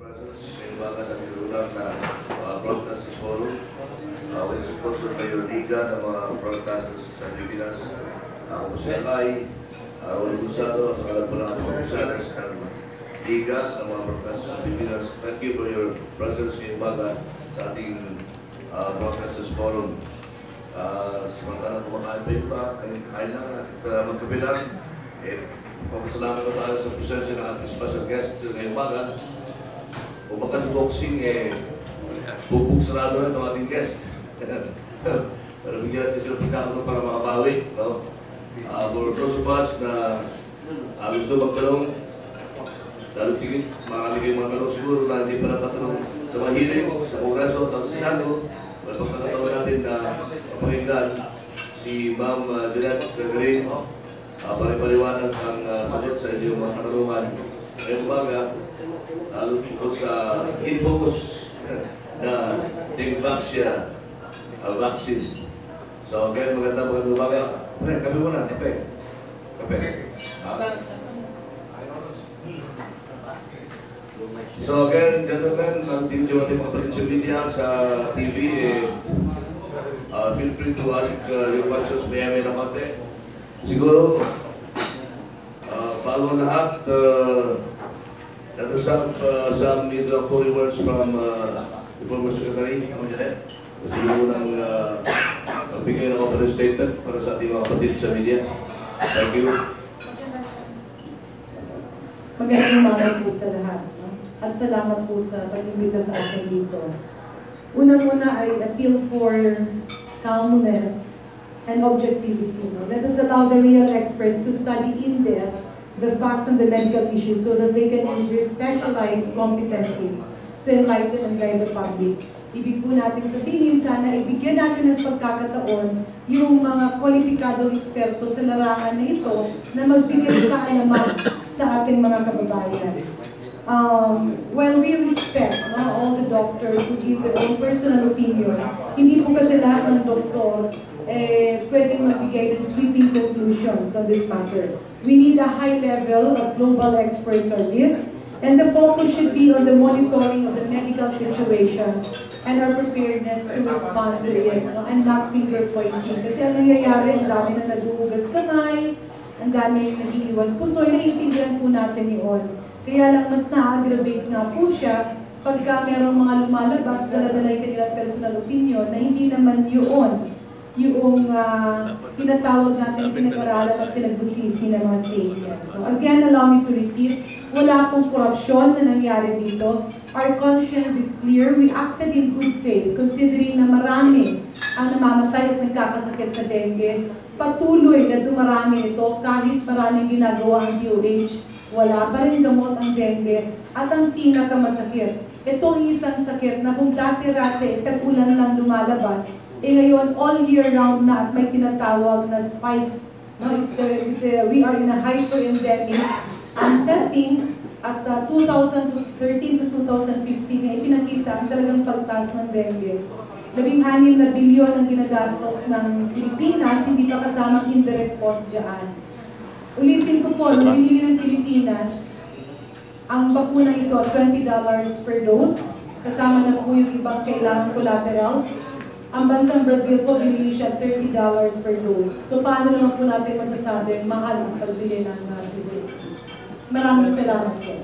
presence in mga sa nilulang na Brodkaster Forum, which is sponsored by your Liga ng mga broadcasters sa Pilipinas. Ako po si Lakay, Gonzalo, at saka po natin mga isalas ng Liga ng mga broadcasters sa Pilipinas. Thank you for your presence in umaga sa ating Broadcasters Forum. Sementara kumakain pa yun ba, kain lang at magkape lang. Papasalamat na tayo sa presensya ng ating special guest ngayong umaga. Kung baka sa boxing, bubuksarado na itong ating guest. Pero bigyan natin sila pagkakataon para makabawi. No? For those of us na gusto magtanong, lalo tigit, marami kayong mga tanong siguro na hindi pa natatanong sa mga hearings, sa Kongreso at sa Senado. Well, pagkakataon natin na mapakinggan si Ma'am Janette Garin paliwanag ang sagot sa inyong mga katanungan ngayong umaga, lalo po sa in-focus na Dengvaxia Vaccine. So again, magandang umaga. Kape muna, kape. So again, gentlemen, nandito ating mga potential media sa TV, feel free to ask your questions, may na konti. Siguro, bago lahat, let us have some introductory words from the former Secretary, Janette. Siguro nang magbigay ng open statement para sa ating mga kapatid sa media. Thank you. Magandang umaga po sa lahat. At salamat po sa pag-imbita sa akin dito. Unang-una ay appeal for calmness and objectivity. Let us allow the real experts to study in depth the facts on the medical issues so that they can use their specialized competencies to enlighten and guide the public. Ibig po natin sabihin, sana ibigyan natin ng pagkakataon yung mga kwalipikadong eksperto sa larangan na ito na magbigay kaalaman sa ating mga kababayan. While we respect all the doctors who give their own personal opinion, hindi po kasi lahat ng doktor pwedeng magbigay ng sweeping conclusions on this matter. We need a high level of global experts on this, and the focus should be on the monitoring of the medical situation and our preparedness to respond to it, and not finger pointing. Kasi ang nangyayari, ang dami na naguhugas kamay, ang dami nag-iiwas puso, naiintindihan po natin yun. Kaya lang mas na-aggravate nga po siya pagka merong mga lumalabas, dala-dala yung kanilang personal opinion na hindi naman yun yung tinatawag natin pinag-aralan at pinagbusisi ng mga statements. So again, allow me to repeat, wala pong korupsyon na nangyari dito. Our conscience is clear. We acted in good faith, considering na marami ang namamatay at nagkakasakit sa dengue. Patuloy na dumarami ito kahit maraming ginagawa ang DOH. Wala pa rin gamot ang dengue. At ang pinakamasakit, itong isang sakit na kung dati-rate, tag-ulan lang lumalabas, ngayon all year round na at may tinatawag na spikes. No? We are in a hyper-endemic setting at 2013 to 2015 ay pinakita ang talagang pagtaas ng dengue. 16 na bilyon ang ginagastos ng Pilipinas, hindi pa kasamang indirect cost dyan. Ulitin ko po, nung binili ng Pilipinas, ang bakuna ito $20 per dose, kasama na po yung ibang kailangang collaterals. Ang bansang Brazil po, binili siya $30 per dose. So paano naman po natin masasabi mahal ang pagbili ng PCC? Maraming salamat po.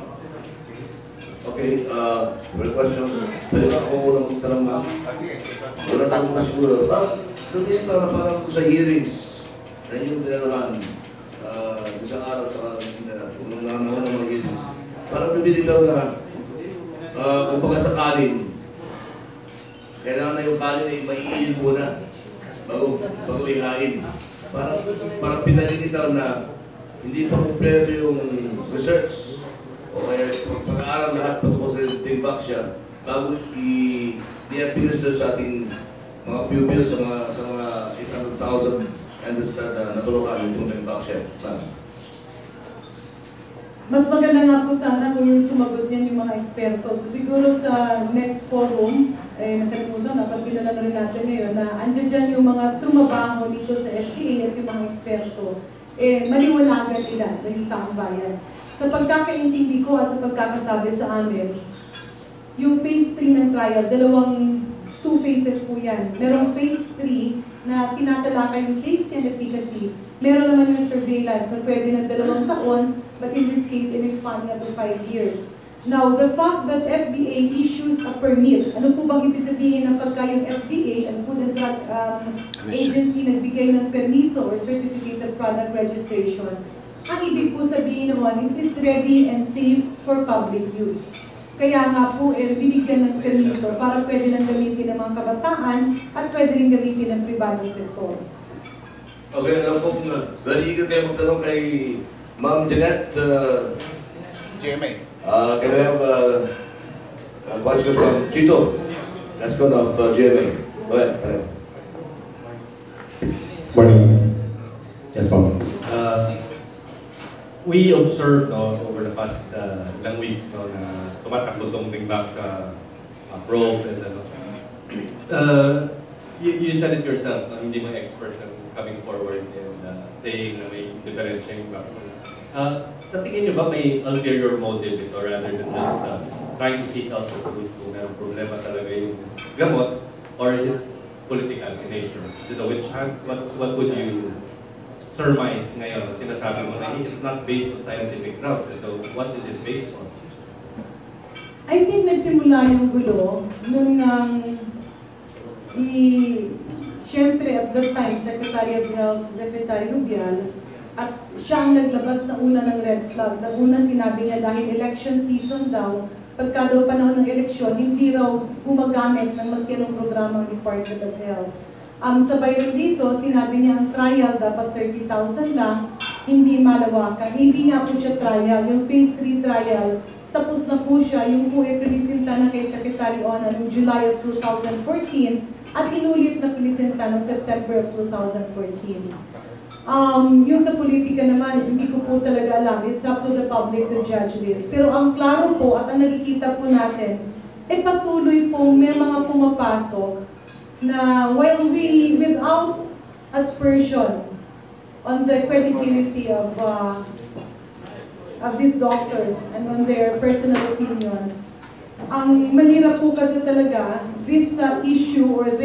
Okay, for questions, pwede ba ako unang magtanong na? Wala tanong na siguro. Doon din ito na parang sa hearings na yung dinalahan isang araw sa kung nananawa ng mga hearings. Parang nabili daw na kung baga sa kanin, kailangan na yung kanin ay maiinin muna bago ihain. Parang pinalilitaw na hindi pa kumpleto yung research o kaya pag-aaral lahat patungkol sa Dengvaxia bago i-administer sa ating mga pupils sa mga 800,000 and natulungan yung Dengvaxia. Mas maganda nga po sana kung yung sumagot niyan yung mga eksperto. So siguro sa next forum, nakalimutan na, pag pinala na rin natin ngayon, na andyan dyan yung mga trumabaho dito sa FDA at yung mga eksperto, maliwanagan nila ng taong bayan. Sa pagkakaintindi ko at sa pagkakasabi sa amin, yung phase 3 ng trial, two phases po yan. Merong phase 3 na tinatalakay yung safety and efficacy. Meron naman yung surveillance na pwede ng 2 taon, but in this case, in-expanding up to 5 years. Now, the fact that FDA issues a permit, ano po bang ibig sabihin ng pagka yung FDA, ang Food and Drug Agency, nagbigay ng permiso or Certificate of Product Registration, ang ibig po sabihin naman, it's ready and safe for public use. Kaya nga po, binigyan ng permiso para pwede nang gamitin ng mga kabataan at pwede rin gamitin ng pribadong sektor. Okay, alam po, very eager kayo magtanong kay Ma'am Janette. GMA. Can I have a question from Chito? Let's go of GMA. Go ahead. Morning. Yes, Ma'am. We observed over the past ilang weeks na tumatakbo itong Dengvaxia probe and you said it yourself, hindi mo experts coming forward and saying na may differentiating vaccine. Sa tingin niyo ba may ulterior motive ito rather than just trying to seek out the truth kung may problema talaga yung gamot, or is it political in nature? Is it a witch hunt? What would you surmise ngayon? Sinasabi mo na it's not based on scientific grounds. So what is it based on? I think nagsimula yung gulo nung siyempre at that time, Secretary of Health, Secretary Rubial, at siya ang naglabas na una ng red flags. Ang una sinabi niya dahil election season daw, pagka daw panahon ng eleksyon, hindi raw gumagamit ng maski anong programa ng Department of Health. Sabay rin dito, sinabi niya ang trial dapat 30,000 lang, hindi malawakan. Hindi nga po siya trial. Yung phase 3 trial, tapos na po siya. Yung po ay pinisinta na kay Secretary Ona noong July of 2014 at inulit na pinisinta noong September of 2014. Yung sa politika naman, hindi ko po talaga alam. It's up to the public to judge this. Pero ang klaro po at ang nakikita po natin, patuloy pong may mga pumapasok na without aspersion on the credibility of these doctors and on their personal opinion. Ang mahirap po kasi talaga, this issue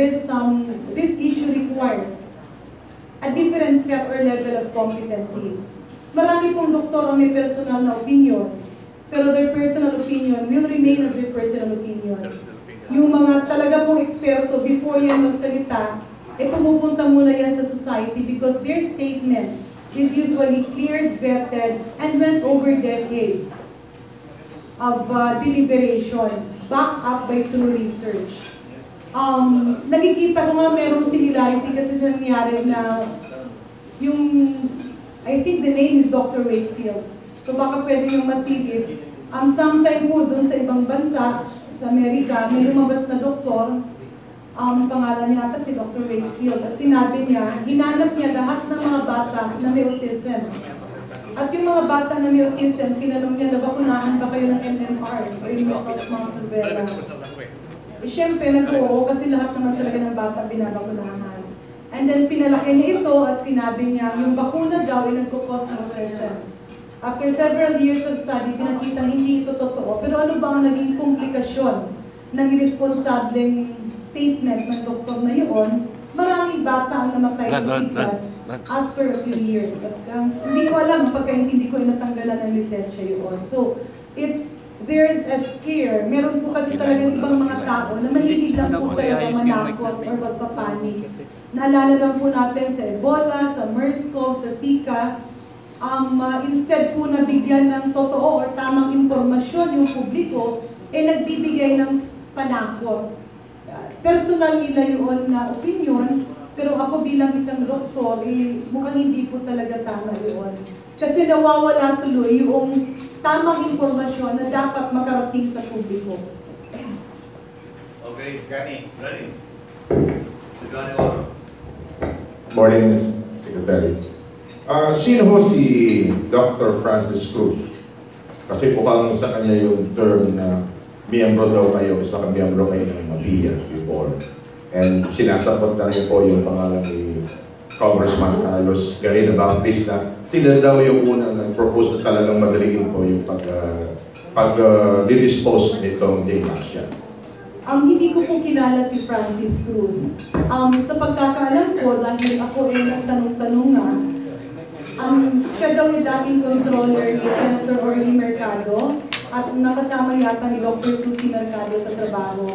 requires a different set or level of competencies. Marami pong doktor ang may personal na opinion, pero their personal opinion will remain as their personal opinion. Yung mga talaga pong eksperto, before yan magsalita, pumupunta muna yan sa society because their statement is usually cleared, vetted, and went over decades of deliberation, backed up by true research. Nakikita ko nga merong similarity kasi nangyari na yung, I think the name is Dr. Wakefield. So baka pwede yung masilip. Sometime po doon sa ibang bansa, sa Amerika, may lumabas na doktor, pangalan niya ata si Dr. Wakefield, at sinabi niya, hinanap niya lahat ng mga bata na may autism. At yung mga bata na may autism, tinanong niya, nabakunahan ba kayo ng MMR o yung measles, mumps, rubella? Siyempre, nag-oo kasi lahat naman talaga ng bata binabakunahan. And then pinalaki niya ito at sinabi niya, yung bakuna daw ay nagkukos ng autism. After several years of study, pinakita hindi ito totoo. Pero ano ba ang naging komplikasyon ng irresponsableng statement ng doktor na yun? Maraming bata ang namatay sa Pilipinas after a few years. At, hindi ko alam pagka hindi ko natanggalan ng lisensya yun. So, there's a scare. Meron po kasi talagang ibang mga tao na mahilig lang po talaga manakot or magpapanik. Naalala lang po natin sa Ebola, sa MERS-CoV, sa Zika. Instead po na bigyan ng totoo or tamang impormasyon yung publiko, nagbibigay ng panakot. Personal nila yun na opinion, pero ako bilang isang doktor, mukhang hindi po talaga tama yun. Kasi nawawala tuloy yung tamang impormasyon na dapat makarating sa publiko. Okay, Garin. Garin. Morning, Secretary. Sino ho si Dr. Francis Cruz? Kasi mukhang sa kanya yung term na miyembro daw kayo, isa miyembro kayo ng MABIA before. And sinasapot na rin po yung pangalan ni Congressman Carlos Garin na Baptist na sila daw yung unang nag-propose na talagang magaligin po yung didispose nitong Dengvaxia? Hindi ko po kilala si Francis Cruz. Sa pagkakaalam ko, dahil ako ay nagtanong-tanong nga, siya daw yung dating controller ni Senator Orly Mercado at nakasama yata ni Dr. Susie Mercado sa trabaho.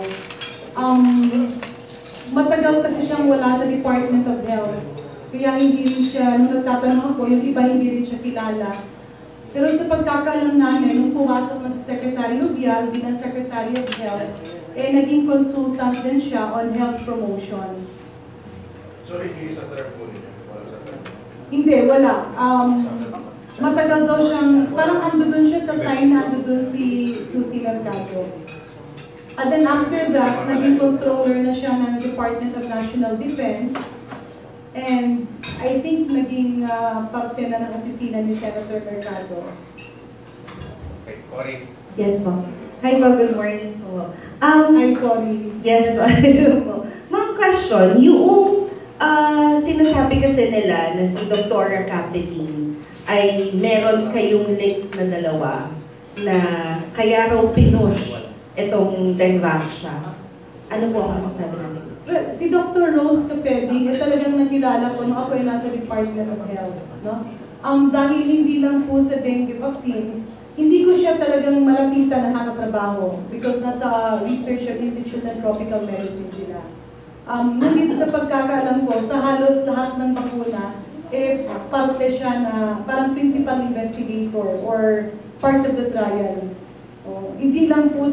Matagal kasi siyang wala sa Department of Health. Kaya hindi rin siya, nung nagtatanong ako, yung iba hindi rin siya kilala. Pero sa pagkakaalam namin, nung pumasok na sa Secretary of Vial bilang Secretary of Health, naging consultant din siya on health promotion. So, hindi sa term po niya? Hindi, wala. Matagal daw siyang, parang ando dun siya sa time na ando dun si Susie Mercado. And then after that, naging controller na siya ng Department of National Defense. And I think naging parte na ng opisina ni Senator Mercado. Okay, Cory. Yes po. Hi po, good morning po. Hi, Cory. Yes po. Ma'am, question. Yung sinasabi kasi nila na si Dr. Capitin ay meron kayong link na dalawa na kaya raw pinush itong Dengvaxia. Ano po ang masasabi natin? Well, si Dr. Rose Capelli, talagang nakilala ko nung ako ay nasa Department of Health. No? Dahil hindi lang po sa dengue vaccine, hindi ko siya talagang malapitan na nakatrabaho because nasa Research Institute of Tropical Medicine sila. Ngunit sa pagkakaalam ko, sa halos lahat ng bakuna, parte siya na parang principal investigator or part of the trial. Hindi lang po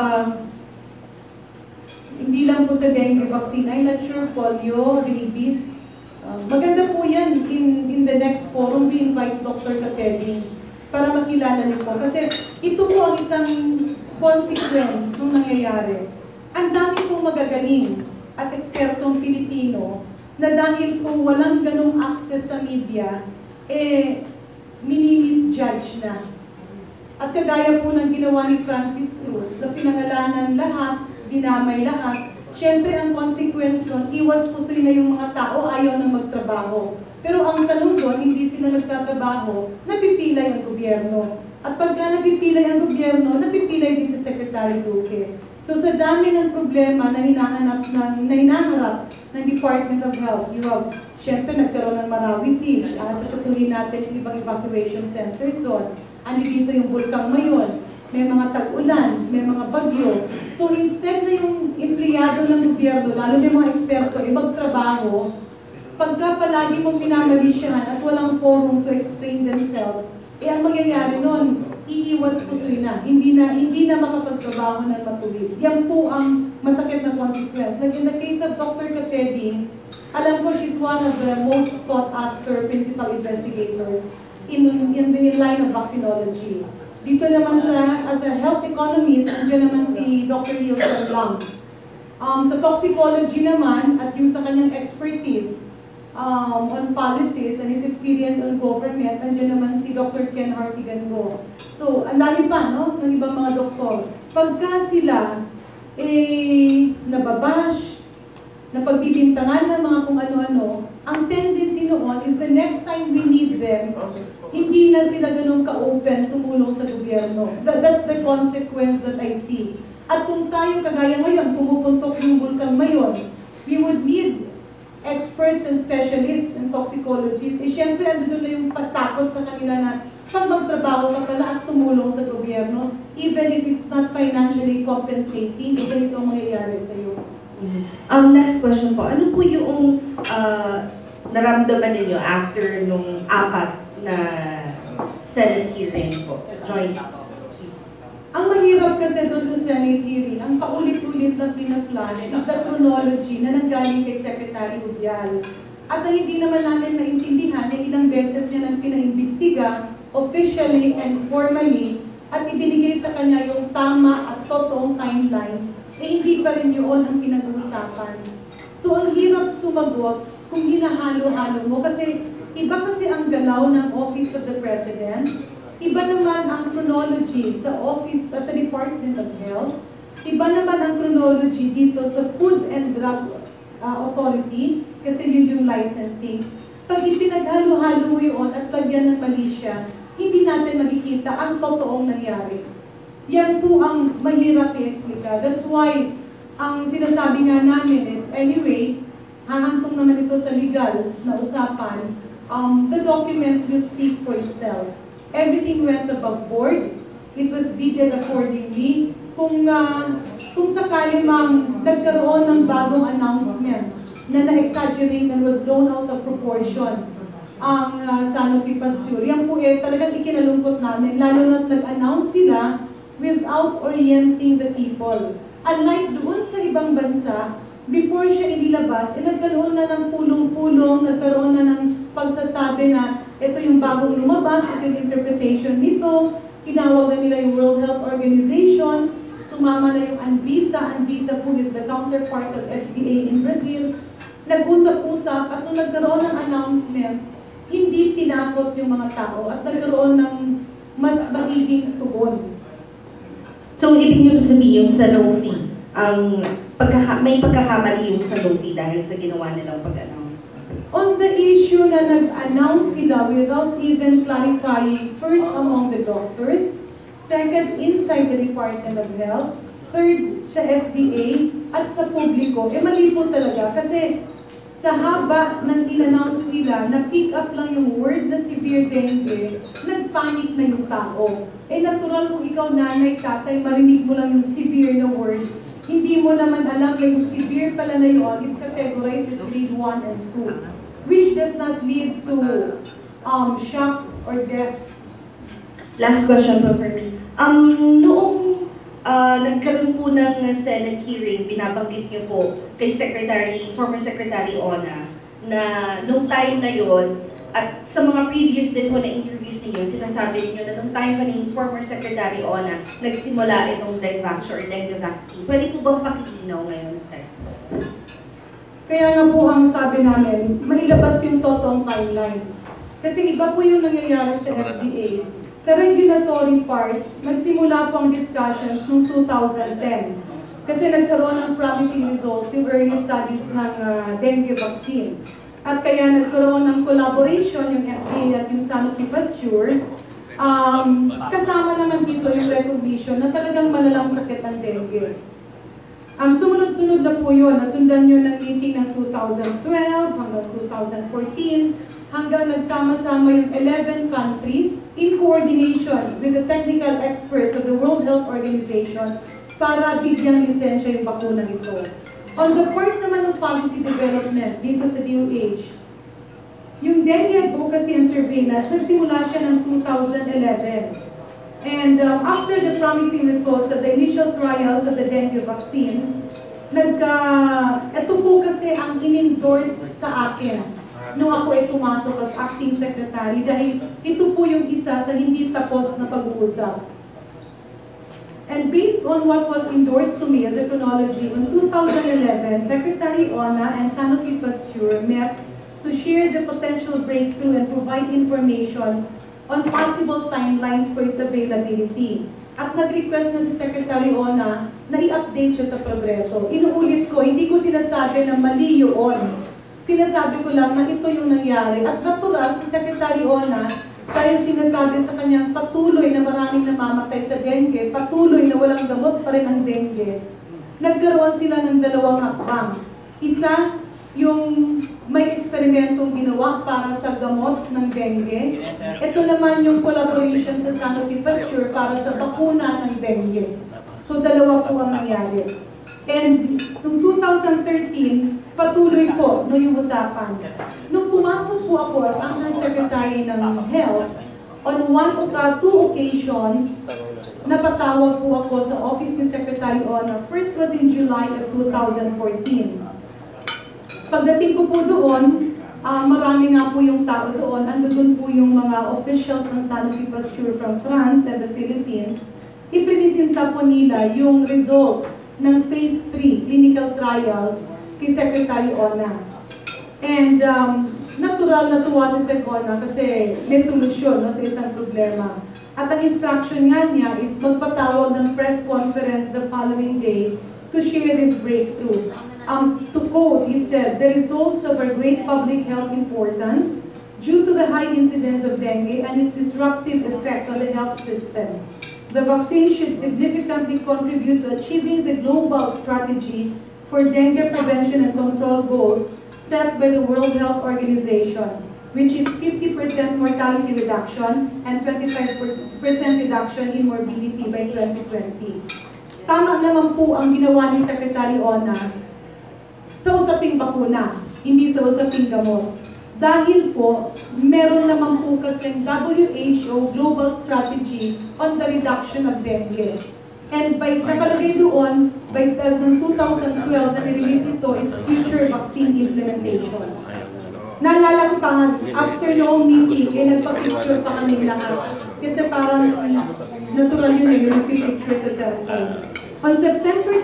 sa dengue vaccine, I'm not sure, polio, rabies. Maganda po yan. In the next forum, we invite Dr. Capelli para makilala niyo po. Kasi ito po ang isang consequence ng nangyayari. Ang dami pong magagaling at ekspertong Pilipino na dahil po walang ganong access sa media, mini-misjudge na. At kagaya po ng ginawa ni Francis Cruz, na pinangalanan lahat, dinamay lahat, syempre ang consequence doon, iwas pusoy na yung mga tao, ayaw nang magtrabaho. Pero ang tanong doon, hindi sila nagtatrabaho, napipilay ang gobyerno. At pagka napipilay ang gobyerno, napipilay din sa Secretary Duque. So sa dami ng problema na hinaharap ng Department of Health, you have, syempre nagkaroon ng Marawi Siege, sa kasuhin natin yung ibang evacuation centers doon. Ano dito yung bulkang Mayon, may mga tag-ulan, may mga bagyo. So instead na yung empleyado ng gobyerno, lalo na yung mga eksperto, magtrabaho, pagka palagi mong minamalisyahan at walang forum to explain themselves, ang mangyayari nun, iiwas pusoy na. Hindi na makapagtrabaho ng matuwid. Yan po ang masakit na consequence. Like in the case of Dr. Capelli, alam ko she's one of the most sought after principal investigators in the line of vaccinology. Dito naman as a health economist, nandiyan naman si Dr. Leo Lang. Sa toxicology naman, at yung sa kanyang expertise on policies and his experience on government, nandiyan naman si Dr. Ken Hartigan-Go. So, ang dami pa, no? Ng ibang mga doktor. Pagka sila, nababash, napagbibintangan ng mga kung ano-ano, ang tendency noon is the next time we need them, hindi na sila ganun ka-open tumulong sa gobyerno. That's the consequence that I see. At kung tayo kagaya ngayon, pumupuntok yung bulkang Mayon, we would need experts and specialists and toxicologists. Siyempre, andito na yung patakot sa kanila na pag magtrabaho ka pala at tumulong sa gobyerno, even if it's not financially compensating, ganito ang mangyayari sa iyo. Next question po, ano po yung naramdaman ninyo after nung 4 na Senate hearing po? Joint. Ang mahirap kasi doon sa Senate hearing, ang paulit-ulit na pinaflash is the chronology na nanggaling kay Secretary Udial. At ang hindi naman namin maintindihan na ilang beses niya nang pinaimbestiga, officially and formally, at ibinigay sa kanya yung tama at totoong timelines, hindi pa rin yun ang pinag-uusapan. So ang hirap sumagot kung hinahalo-halo mo kasi iba kasi ang galaw ng Office of the President, iba naman ang chronology sa Office, sa Department of Health, iba naman ang chronology dito sa Food and Drug Authority, kasi yun yung licensing. Pag ipinaghalo-halo mo yun at lagyan ng mali siya, hindi natin makikita ang totoong nangyari. Yan po ang mahirap i-explica. That's why, ang sinasabi nga namin is, anyway, hahantong naman ito sa legal na usapan, the documents will speak for itself. Everything went above board. It was bidded accordingly. Kung sakali mang nagkaroon ng bagong announcement na na-exaggerate and was blown out of proportion ang Sanofi-Pasteur, yan po talagang ikinalungkot namin, lalo na nag-announce sila without orienting the people. Unlike doon sa ibang bansa, before siya inilabas, nagkaroon na ng pulong-pulong, nagkaroon na ng pagsasabi na ito yung bagong lumabas, ito yung interpretation nito, tinawag na nila yung World Health Organization, sumama na yung ANVISA. ANVISA po is the counterpart of FDA in Brazil. Nag-usap-usap at nung nagkaroon ng announcement, hindi tinakot yung mga tao at nagkaroon ng mas magiging tugon. So, ibig niyo sabihin yung Sanofi, may pagkakamali yung Sanofi dahil sa ginawa nilang pag-announce? On the issue na nag-announce sila without even clarifying, first among the doctors, second inside the Department of Health, third sa FDA, at sa publiko, mali po talaga. Kasi sa haba ng in-announce nila, na-pick up lang yung word na severe dengue, nag-panic na yung tao. Natural kung ikaw nanay, tatay, marinig mo lang yung severe na word, hindi mo naman alam na yung severe pala na yun is categorized as grade 1 and 2. Which does not lead to shock or death. Last question po for me. Noong nagkaroon po ng Senate hearing, binabanggit niyo po kay former Secretary Ona, na nung time na yon at sa mga previous din po na interviews niyo, sinasabi niyo na nung time pa ni former Secretary Ona, nagsimula itong Dengvaxia or Dengue Vaccine. Pwede po bang pakilinaw ngayon, sir? Kaya nga po ang sabi namin, mailabas yung totoong timeline. Kasi iba po yung nangyayari sa FDA. Sa regulatory part, nagsimula po ang discussions noong 2010. Kasi nagkaroon ng promising results yung early studies ng dengue vaccine. At kaya nagkaroon ng collaboration yung FDA at yung Sanofi-Pasteur. Kasama naman dito yung recognition na talagang malalang sakit ng dengue. Sumunod-sunod na po yun. Nasundan yun ng meeting ng 2012 hanggang 2014 hanggang nagsama-sama yung 11 countries in coordination with the technical experts of the World Health Organization para bigyang lisensya yung bakuna ito. On the part naman ng policy development dito sa DOH, yung dengue advocacy and surveillance, nagsimula siya ng 2011. And after the promising results of the initial trials of the dengue vaccine, ito po kasi ang in-endorse sa akin nung ako ay pumasok as acting secretary dahil ito po yung isa sa hindi tapos na pag-uusap. And based on what was endorsed to me as a chronology, in 2011, Secretary Ona and Sanofi-Pasteur met to share the potential breakthrough and provide information on possible timelines for its availability. At nag-request na si Secretary Ona na i-update siya sa progreso. Inuulit ko, hindi ko sinasabi na mali yun. Sinasabi ko lang na ito yung nangyari. At natural, si Secretary Ona, dahil sinasabi sa kanyang patuloy na maraming namamatay sa dengue, patuloy na walang gamot pa rin ang dengue, nagkaroon sila ng dalawang hakbang. Isa, yung may eksperimentong ginawa para sa gamot ng dengue. Ito naman yung collaboration sa Sanofi-Pasteur para sa bakuna ng dengue. So dalawa po ang nangyari. And noong 2013, patuloy po no yung usapan. Nung pumasok po ako as Undersecretary ng Health, on two occasions, napatawag po ako sa office ni Secretary Ona. First was in July of 2014. Pagdating ko po doon, marami nga po yung tao doon. Andun po yung mga officials ng Sanofi-Pasteur from France and the Philippines. Iprinisinta po nila yung result ng Phase 3 clinical trials kay Secretary Ona. And natural na tuwa si Sec Ona kasi may solusyon sa isang problema. At ang instruction nga niya is magpatawag ng press conference the following day to share this breakthrough. To quote, he said, "The results of our great public health importance due to the high incidence of dengue and its disruptive effect on the health system. The vaccine should significantly contribute to achieving the global strategy for dengue prevention and control goals set by the World Health Organization, which is 50% mortality reduction and 25% reduction in morbidity by 2020. Tama naman po ang ginawa ni Secretary Ona sa usaping bakuna, hindi sa usaping gamot. Dahil po, meron naman po kasing WHO Global Strategy on the reduction of dengue. And by nakalagay doon, by 2012 na nirelease ito is future vaccine implementation. Naalala ko pa nga, after noong meeting, nagpa-picture pa kami lahat. Kasi parang natural yun yung nagpa-picture sa cellphone. On September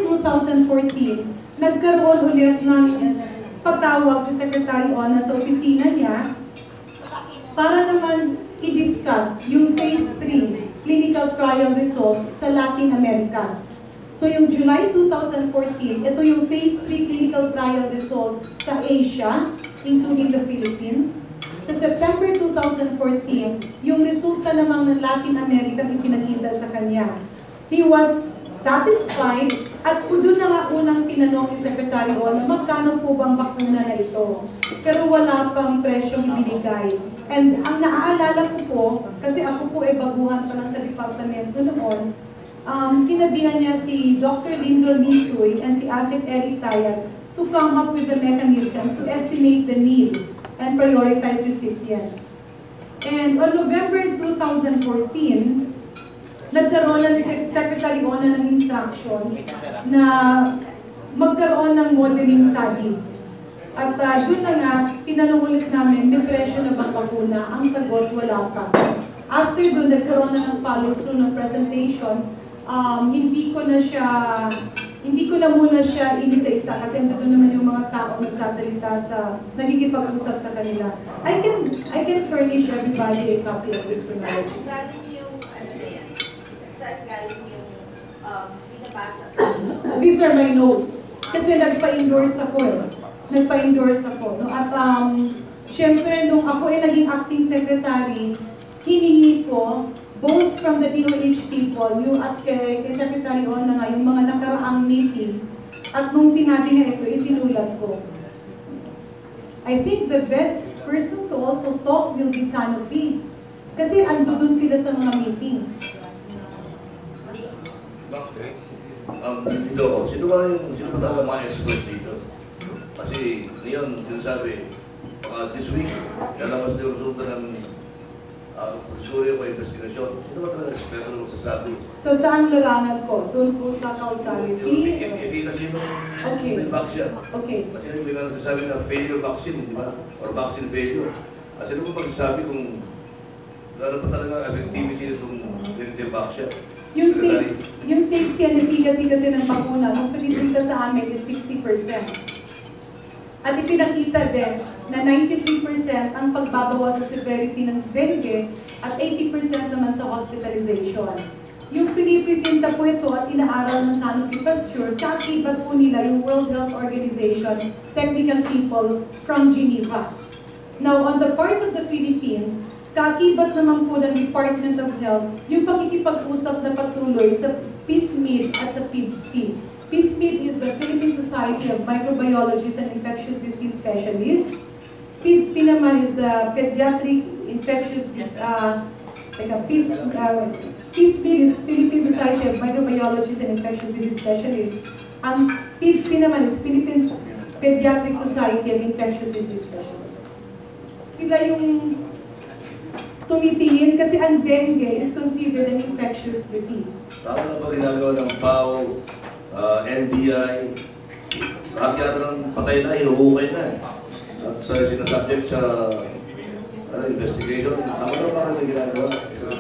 2014, nagkaroon ulit ng patawag si Secretary Ona sa opisina niya para naman i-discuss yung Phase 3 clinical trial results sa Latin America. So yung July 2014, ito yung Phase 3 clinical trial results sa Asia, including the Philippines. Sa September 2014, yung resulta naman ng Latin America ipinakita sa kanya. He was satisfied at doon na nga unang tinanong ni Secretary Ona, magkano po bang bakuna na ito? Pero wala pang presyong ibinigay. And ang naaalala ko po, kasi ako po ay baguhan pa lang sa departamento noon, sinabihan niya si Dr. Lindo Nisoy and si Asset Eric Tayag to come up with the mechanisms to estimate the need and prioritize recipients. And on November 2014, nagkaroon na ni Secretary Ona ng instructions na magkaroon ng modeling studies. At doon na nga, tinanong ulit namin, may presyo na bang bakuna? Ang sagot, wala pa. After doon, nagkaroon na ng follow-through ng presentation. Hindi ko na muna siya inisa-isa kasi doon naman yung mga tao nagsasalita sa, nagigipag-usap sa kanila. I can furnish everybody a copy of this presentation. These are my notes. Kasi nagpa-endorse ako eh. Nagpa-endorse ako. No? At syempre, nung ako ay naging acting secretary, hiningi ko, both from the DOH people, yung at kay Secretary Ona nga, yung mga nakaraang meetings, at nung sinabi niya ito, isinulat ko. I think the best person to also talk will be Sanofi. Kasi ando dun sila sa mga meetings. Dito ako, sino ba talaga mga experts dito? Kasi ngayon, sinasabi, this week, lalabas na yung resulta ng pursuit o investigasyon. Sino ba talaga eksperto na magsasabi? So saan larangan po? Doon po sa causality? Efficacy ng Dengvaxia. Okay. Kasi may mga nagsasabi na failure vaccine, di ba? Or vaccine failure. Kasi ano ba magsasabi kung lalo pa talaga effectivity nitong Dengvaxia? Yung safety and efficacy kasi ng bakuna, nung pinisita sa amin is 60%. At ipinakita din na 93% ang pagbabawas sa severity ng dengue at 80% naman sa hospitalization. Yung pinipresenta po ito at inaaral ng Sanofi Pasteur, kaakibat po nila yung World Health Organization technical people from Geneva. Now, on the part of the Philippines, kaakibat naman po ng Department of Health yung pakikipag-usap na patuloy sa PISMID at sa PIDSP. PISMID is the Philippine Society of Microbiologists and Infectious Disease Specialists. PIDSP naman is the Pediatric Infectious PISMID is Philippine Society of Microbiologists and Infectious Disease Specialists. Ang PIDSP naman is Philippine Pediatric Society of Infectious Disease Specialists. Sila yung tumitingin kasi ang dengue is considered an infectious disease. Tama na ba ginagawa ng PAO, NBI, lahat yata ng patay na, hinuhukay na eh. At sinasubject sa investigation. Tama na ba kanya ginagawa?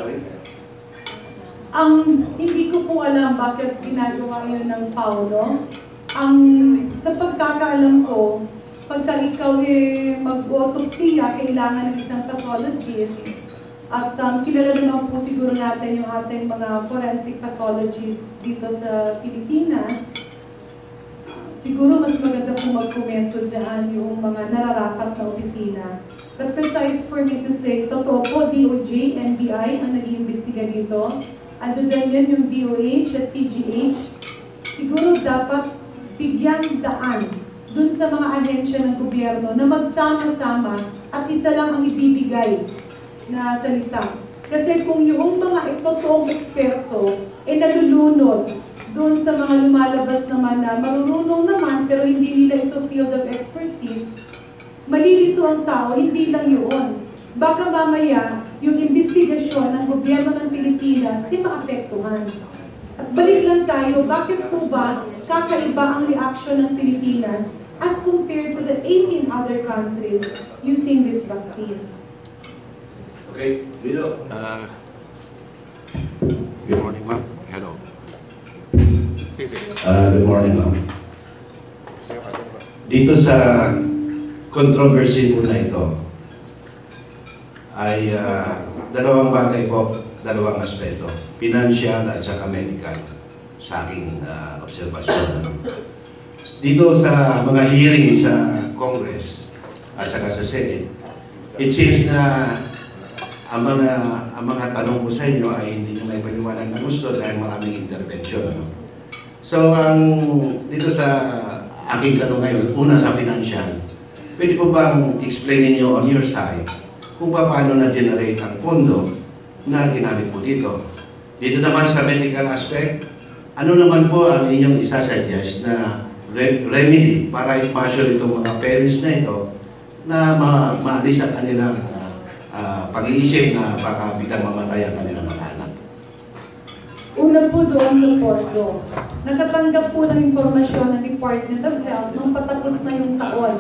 Hindi ko po alam bakit ginagawa yun ng PAO. Sa pagkakaalam ko, pagka ikaw mag-autopsya, kailangan ng isang pathologist. At kilala naman po siguro natin yung ating mga forensic pathologists dito sa Pilipinas. Siguro mas maganda po magkomento dyan yung mga nararapat na opisina. But precise for me to say, totoo po, DOJ, NBI ang nag-iimbestiga dito. Ano din yan yung DOH at PGH, siguro dapat bigyan daan dun sa mga ahensya ng gobyerno na magsama-sama at isa lang ang ibibigay na salita. Kasi kung yung mga totoong eksperto nalulunod doon sa mga lumalabas naman na marunong naman pero hindi nila ito field of expertise, malilito ang tao, hindi lang yun. Baka mamaya yung investigasyon ng gobyerno ng Pilipinas ay maapektuhan. At balik lang tayo, bakit po ba kakaiba ang reaksyon ng Pilipinas as compared to the 18 other countries using this vaccine? Okay, Bilo. Good morning, ma'am. Hello. Good morning, ma'am. Dito sa controversy muna ito ay dalawang bagay po, dalawang aspeto. Financial at saka medical sa aking obserbasyon. Dito sa mga hearing sa Congress at saka sa Senate, it seems na ang mga tanong ko sa inyo ay hindi nyo may paliwanag na gusto dahil maraming intervention. So, dito sa aking tanong ngayon, una sa financial, pwede po bang explain niyo on your side kung paano na-generate ang pondo na ginamit po dito? Dito naman sa medical aspect, ano naman po ang inyong isasuggest na remedy para i-measure itong mga parents na ito na maalis ang kanilang pag-iisip na baka biglang mamatay ang kanilang mga anak? Una po doon sa pondo. Nakatanggap po ng impormasyon ng Department of Health nung patapos na yung taon.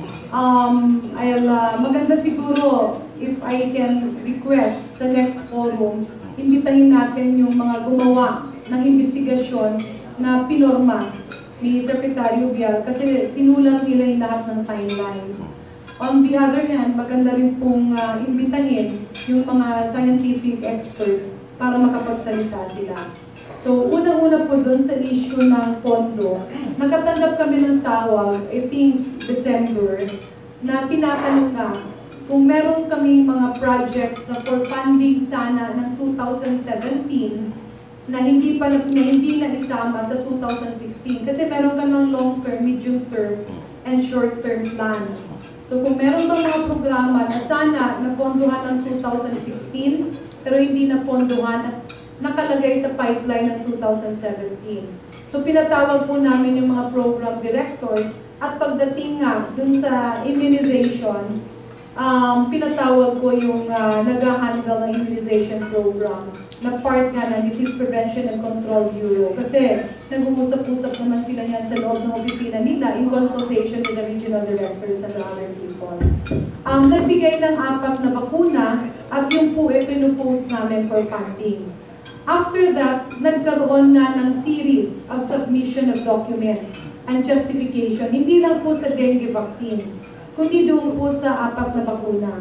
Maganda siguro if I can request sa next forum, imbitahin natin yung mga gumawa ng investigasyon na pinorma ni Secretary Bial kasi sinulat nila yung lahat ng timelines. On the other hand, maganda rin pong imbitahin yung mga scientific experts para makapagsalita sila. So, unang-una po doon sa issue ng pondo, nakatanggap kami ng tawag, I think December, na tinatanong na kung meron kami mga projects na for funding sana ng 2017 na hindi na isama sa 2016 kasi meron ka ng long-term, medium-term, and short-term plan. So kung meron bang mga programa na sana napondohan ng 2016 pero hindi napondohan at nakalagay sa pipeline ng 2017. So pinatawag po namin yung mga program directors at pagdating nga dun sa immunization, pinatawag ko yung nag-handle ng immunization program na part nga ng Disease Prevention and Control Bureau. Kasi nag-uusap-usap naman sila yan sa loob ng opisina nila in consultation with the regional directors and the other people. Nagbigay ng 4 na bakuna at yung po pinupose namin for funding. After that, nagkaroon na ng series of submission of documents and justification. Hindi lang po sa dengue vaccine, kundi doon po sa 4 na bakuna.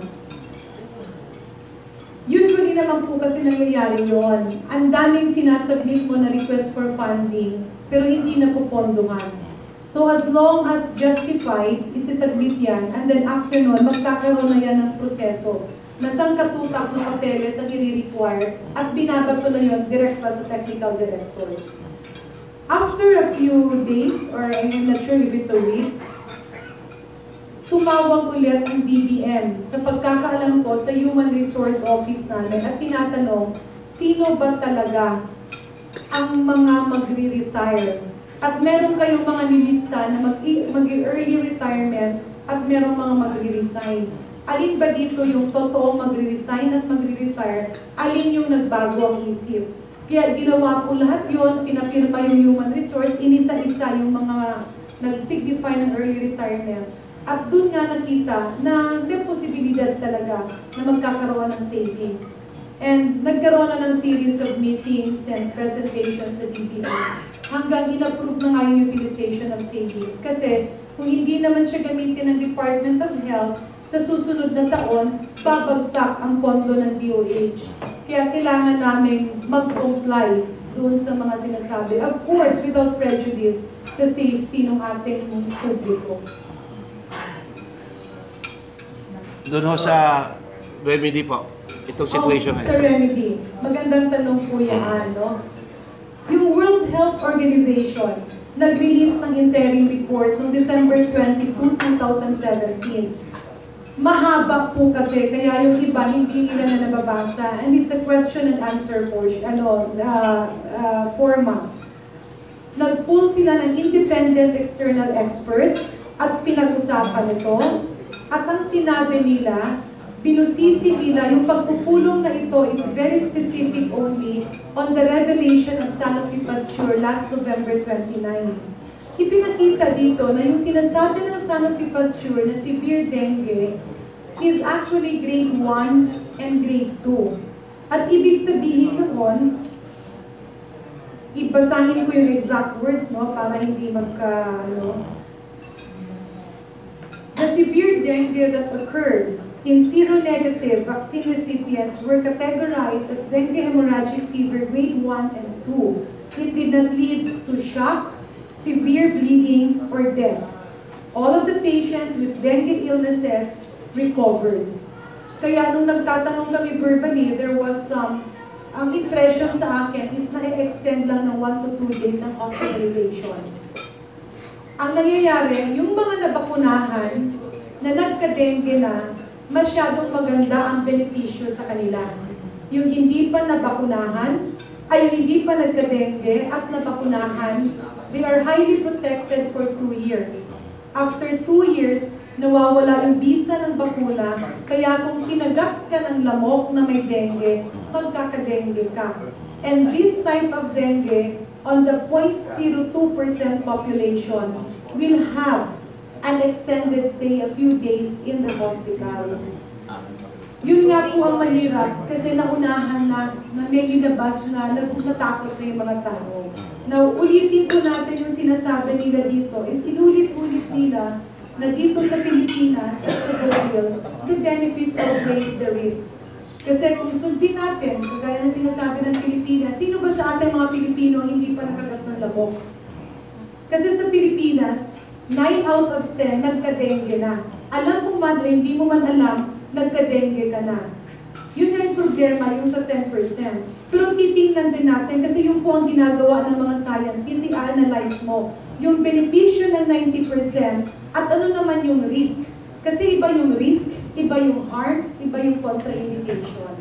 Usually naman po kasi nangyayari yun. Ang daming sinasubmit mo na request for funding, pero hindi na po pondohan. So as long as justified, isisubmit yan, and then after nun, magkakaroon na yan ng proseso na sangkatutak ng papeles ang i-require at binabato na yun direkta sa technical directors. After a few days, or I'm not sure if it's a week, tumawag ulit ang BBM sa pagkakaalam ko sa Human Resource Office namin at tinatanong, sino ba talaga ang mga magre-retire? At meron kayong mga nilista na mag-early retirement at meron mga magre-resign. Alin ba dito yung totoong magre-resign at magre-retire? Alin yung nagbago ang isip? Kaya ginawa po lahat yun, pinapirma yung human resource, inisa-isa yung mga nag-signify ng early retirement. At doon nga nakita na may posibilidad talaga na magkakaroon ng savings. And nagkaroon na ng series of meetings and presentations sa DBM hanggang in-approve na nga yung utilization of savings. Kasi kung hindi naman siya gamitin ng Department of Health, sa susunod na taon, babagsak ang pondo ng DOH. Kaya kailangan namin mag-comply doon sa mga sinasabi. Of course, without prejudice sa safety ng ating publiko. Doon ho sa remedy po, itong situation ngayon? Serenity. Magandang tanong po yan, no? Yung World Health Organization, nag-release ng interim report noong December 22, 2017. Mahaba po kasi, kaya yung iba hindi nila na nababasa. And it's a question and answer portion, format. Nag-pull sila ng independent external experts at pinag-usapan ito. At ang sinabi nila, binusisi nila yung pagpupulong na ito is very specific only on the revelation of Sanofi Pasteur last November 29. Ipinakita dito na yung sinasabi ng Sanofi Pasteur na severe dengue is actually grade 1 and grade 2. At ibig sabihin noon, ibasahin ko yung exact words, no, para hindi the severe dengue that occurred in seronegative vaccine recipients were categorized as dengue hemorrhagic fever grade 1 and 2. It did not lead to shock, severe bleeding, or death. All of the patients with dengue illnesses recovered. Kaya nung nagtatanong kami verbally, there was ang impression sa akin is na-extend lang ng 1 to 2 days ang hospitalization. Ang nangyayari, yung mga nabakunahan na nagka-dengue na, masyadong maganda ang benepisyo sa kanila. Yung hindi pa nabakunahan, ay yung hindi pa nagka-dengue at nabakunahan, they are highly protected for 2 years. After 2 years, nawawala yung bisa ng bakuna, kaya kung kinagat ka ng lamok na may dengue, magkaka-dengue ka. And this type of dengue, on the 0.02% population, will have an extended stay a few days in the hospital. Yun nga po ang mahirap kasi naunahan na may linabas na natakot na yung mga tao. Now, ulitin po natin yung sinasabi nila dito is inulit-ulit nila na dito sa Pilipinas at sa Brazil, the benefits outweigh the risk. Kasi kung sundin natin, kagaya ng sinasabi ng Pilipinas, sino ba sa ating mga Pilipino ang hindi pa nakagat ng labok? Kasi sa Pilipinas, 9 out of 10 nagka-dengue na. Alam mo man o hindi mo man alam, nagka-dengue ka na. Yun na yung problema, yung sa 10%. Pero titingnan din natin, kasi yung po ang ginagawa ng mga scientists, i-analyze mo yung benepisyo ng 90% at ano naman yung risk. Kasi iba yung risk, iba yung harm, iba yung contraindication.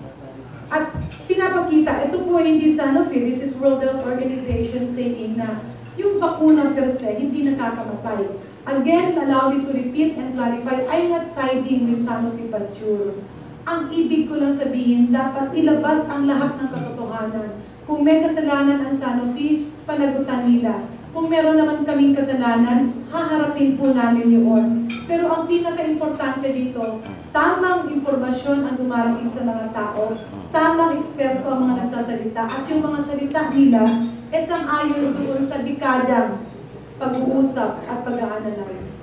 At pinapakita, ito po hindi Sanofi, this is World Health Organization saying na yung bakuna per se, hindi nakakamatay. Again, allow me to repeat and clarify, I'm not siding with Sanofi Pasteur. Ang ibig ko lang sabihin, dapat ilabas ang lahat ng katotohanan. Kung may kasalanan ang Sanofi, panagutan nila. Kung meron naman kaming kasalanan, haharapin po namin yun. Pero ang pinaka-importante dito, tamang impormasyon ang dumarating sa mga tao, tamang eksperto ang mga nagsasalita, at yung mga salita nila, sang-ayon doon sa dekadang pag-uusap at pag-a-analyze.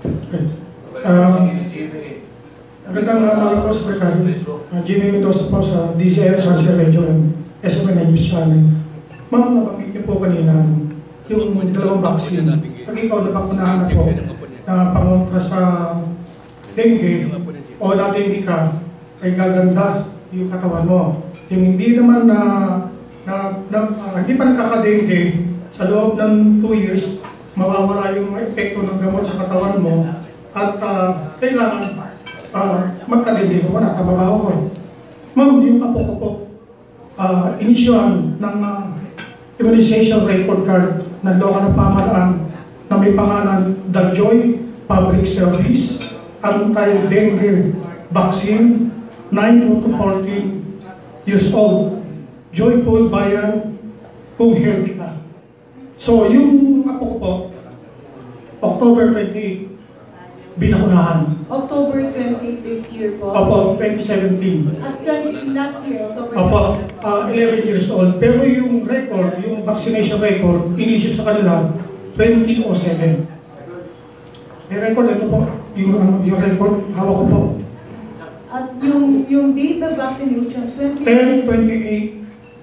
Magandang mga po sa Secretary. Jimmy Mendoza po sa DCF Sunset Radio and SMN News Channel. Ma'am, nabanggit niyo po kanina yung dalawang vaccine. Pag ikaw napakunahan na po na pangontra sa dengue o na-dengue ka, ay gaganda yung katawan mo. Yung hindi naman hindi pa nakaka-dengue, sa loob ng 2 years, mawawala yung epekto ng gamot sa katawan mo at kailangan magka-dengue ko na, kababaho ko. Ma'am, yung apo ko po, inisyuhan ng immunization record card ng lokal na pamahalaan na may pangalan Joy Public Service Anti-Dengue Vaccine 9 to 14 years old. Joyful Bayan kung healthy ka. So yung apo ko po, October 28, binakunahan. October 28 this year po? Opo, 2017. At last year, October 28? Opo, 11 years old. Pero yung record, yung vaccination record, in-issue sa kanila, 2007. May record, ito po, yung record, hawak ko po. At yung date of vaccination, 10/28,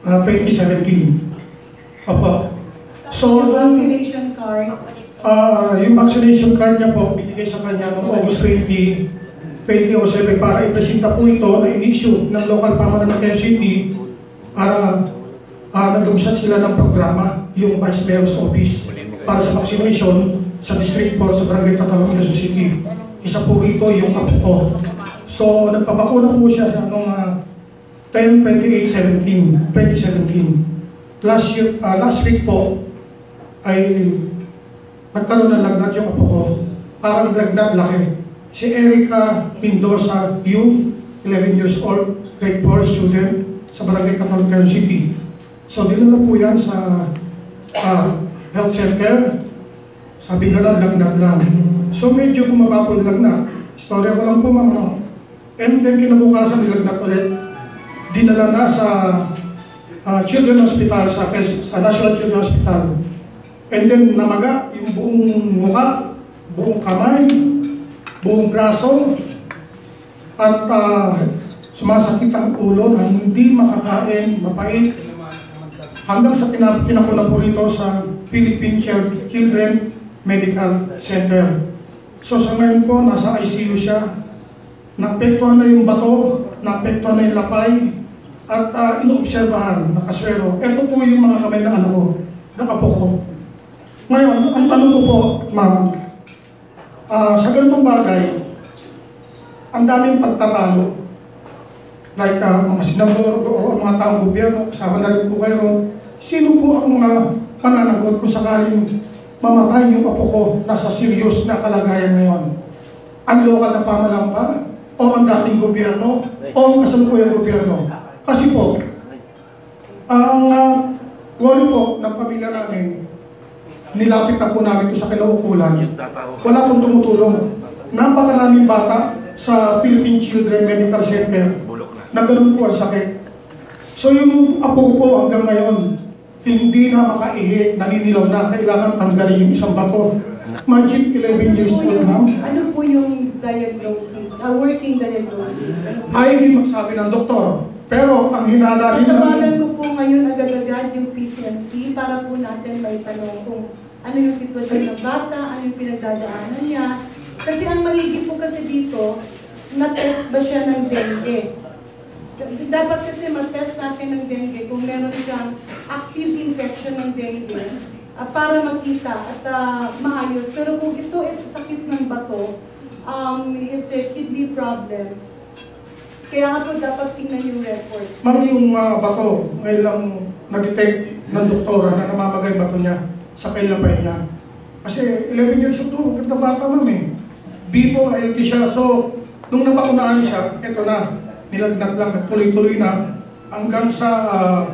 2017. Opo. So, yung vaccination card, yung vaccination card niya po, binigay sa kanya noong August 20, 2007 para ipresenta po ito na in-issue ng local pamahalaan ng Quezon City para nag-umpisa sila ng programa, yung Vice Mayor's Office, para sa vaccination sa District 4 sa Barangay Tatalong, Quezon City. Isa po rito yung apo ko. So, nagpapakuna po siya sa noong 10/28/2017. Last week po ay nagkaroon ng lagnat yung apo ko. Parang lagnat laki. Si Erica Mendoza Yu, 11 years old, grade 4 student sa Barangay Tatalong, Quezon City. So, dinala po yan sa health center. Sabi nga lang, lagnat lang. So, medyo bumaba po yung lagnat. Istorya ko lang po, ma'am. And then, kinabukasan, nilagnat ulit. Dinala na sa Children's Hospital, sa National Children's Hospital. And then, namaga yung buong mukha, buong kamay, buong braso, at sumasakit ang ulo na hindi makakain, mapait. Hanggang sa pinakuna po rito sa Philippine Children Medical Center. So sa ngayon po, nasa ICU siya. Naapektuhan na yung bato, naapektuhan na yung lapay, at inoobserbahan, nakaswero. Ito po yung mga kamay na nakapo ko. Ngayon, ang tanong ko po, ma'am, sa ganitong bagay, ang daming pagtatalo. Like mga senador o mga taong gobyerno, kasama na rin po kayo. Sino po ang mananagot kung sakaling mamatay yung apo ko nasa serious na kalagayan ngayon? Ang lokal na pamahalaan ba? O ang dating gobyerno? O ang kasalukuyang gobyerno? Kasi po, ang worry po ng pamilya namin, nilapit na po namin ito sa kinaukulan. Wala pong tumutulong. Napakaraming bata sa Philippine Children Medical Center na ganun po ang sakit. So yung apo ko po hanggang ngayon, hindi na makaihi, naninilaw na, kailangan tanggalin yung isang bato. Magic 11 years old na. Ano po yung diagnosis, working diagnosis? Ay, hindi magsabi ng doktor. Pero ang hinala rin Tatawagan ko po ngayon agad-agad yung PCMC para po natin may tanong kung ano yung sitwasyon ng bata, ano yung pinagdadaanan niya. Kasi ang mahigit po kasi dito, na-test ba siya ng dengue? Dapat kasi mag-test natin ng dengue kung meron siyang active infection ng dengue para makita at maayos. Pero kung ito ay sakit ng bato, it's a kidney problem. Kaya nga po dapat tingnan yung reports. Ma'am, yung bato, ngayon lang na-detect ng doktora na namamagay bato niya sa kailapay niya. Kasi 11 years old to, ganda bata ma'am eh. Bipo, healthy siya. So, nung napakunaan siya, ito na. Nilagnat lang, tuloy-tuloy na hanggang sa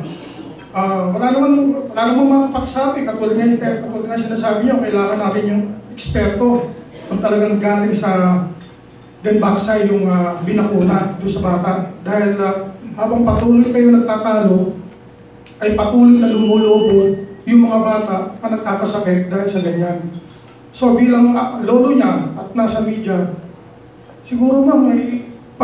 wala namang makapagsabi. Katulad nga sinasabi niyo, kailangan natin yung eksperto kung talagang galing sa Dengvaxia yung binakuna doon sa bata. Dahil habang patuloy kayo nagtatalo, ay patuloy na lumulobo yung mga bata na nagkakasakit dahil sa ganyan. So bilang lolo niya at nasa media, siguro ma'am ay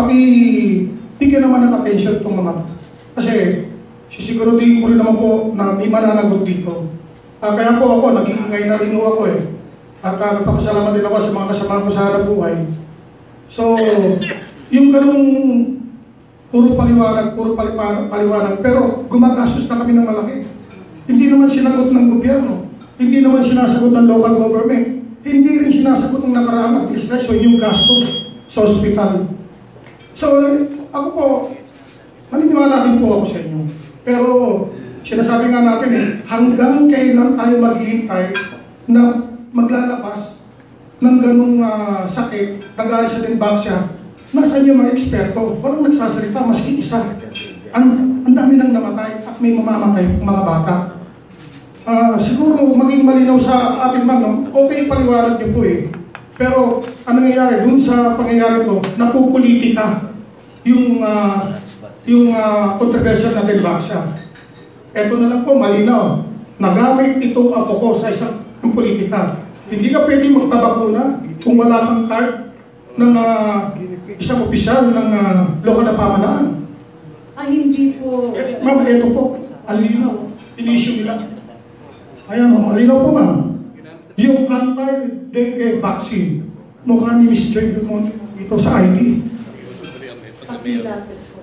bigyan naman ng attention itong mga. Kasi sisiguruhin ko rin naman po na may mananagot dito. Kaya po ako, nag-iingay na rin ako eh. At nagpapasalamat din ako sa mga kasama ko sa hanap buhay. So, yung ganung puro paliwanag, pero gumagastos na kami ng malaki. Hindi naman sinagot ng gobyerno. Hindi naman sinasagot ng local government. Hindi rin sinasagot ng nakaraang administrasyon yung gastos sa ospital. So, ako po, maniniwala din po ako sa inyo. Pero, sinasabi nga natin hanggang kailan tayo maghihintay na maglalabas ng ganung sakit, nagaling sa Dengvaxia, nasaan yung mga eksperto? Walang nagsasalita, maski isa. Ang dami nang namatay at may mamamatay mga bata. Siguro maging malinaw sa ating ma'am, okay paliwanag niyo po eh. Pero ano nangyayari dun sa pangyayari to, napupolitika yung controversial na Dengvaxia. Eto na lang po, malinaw. Nagamit itong apo ko sa isang politika. Hindi ka pwede magpabakuna kung wala kang card ng isang opisyal ng lokal na pamahalaan. Hindi po. Ma'am, ito po, ang linaw. In-issue nila. Ayan o, malinaw po ma'am. Yung anti-dengue vaccine, mukha ni Mr. dito sa ID. Pakilapit po.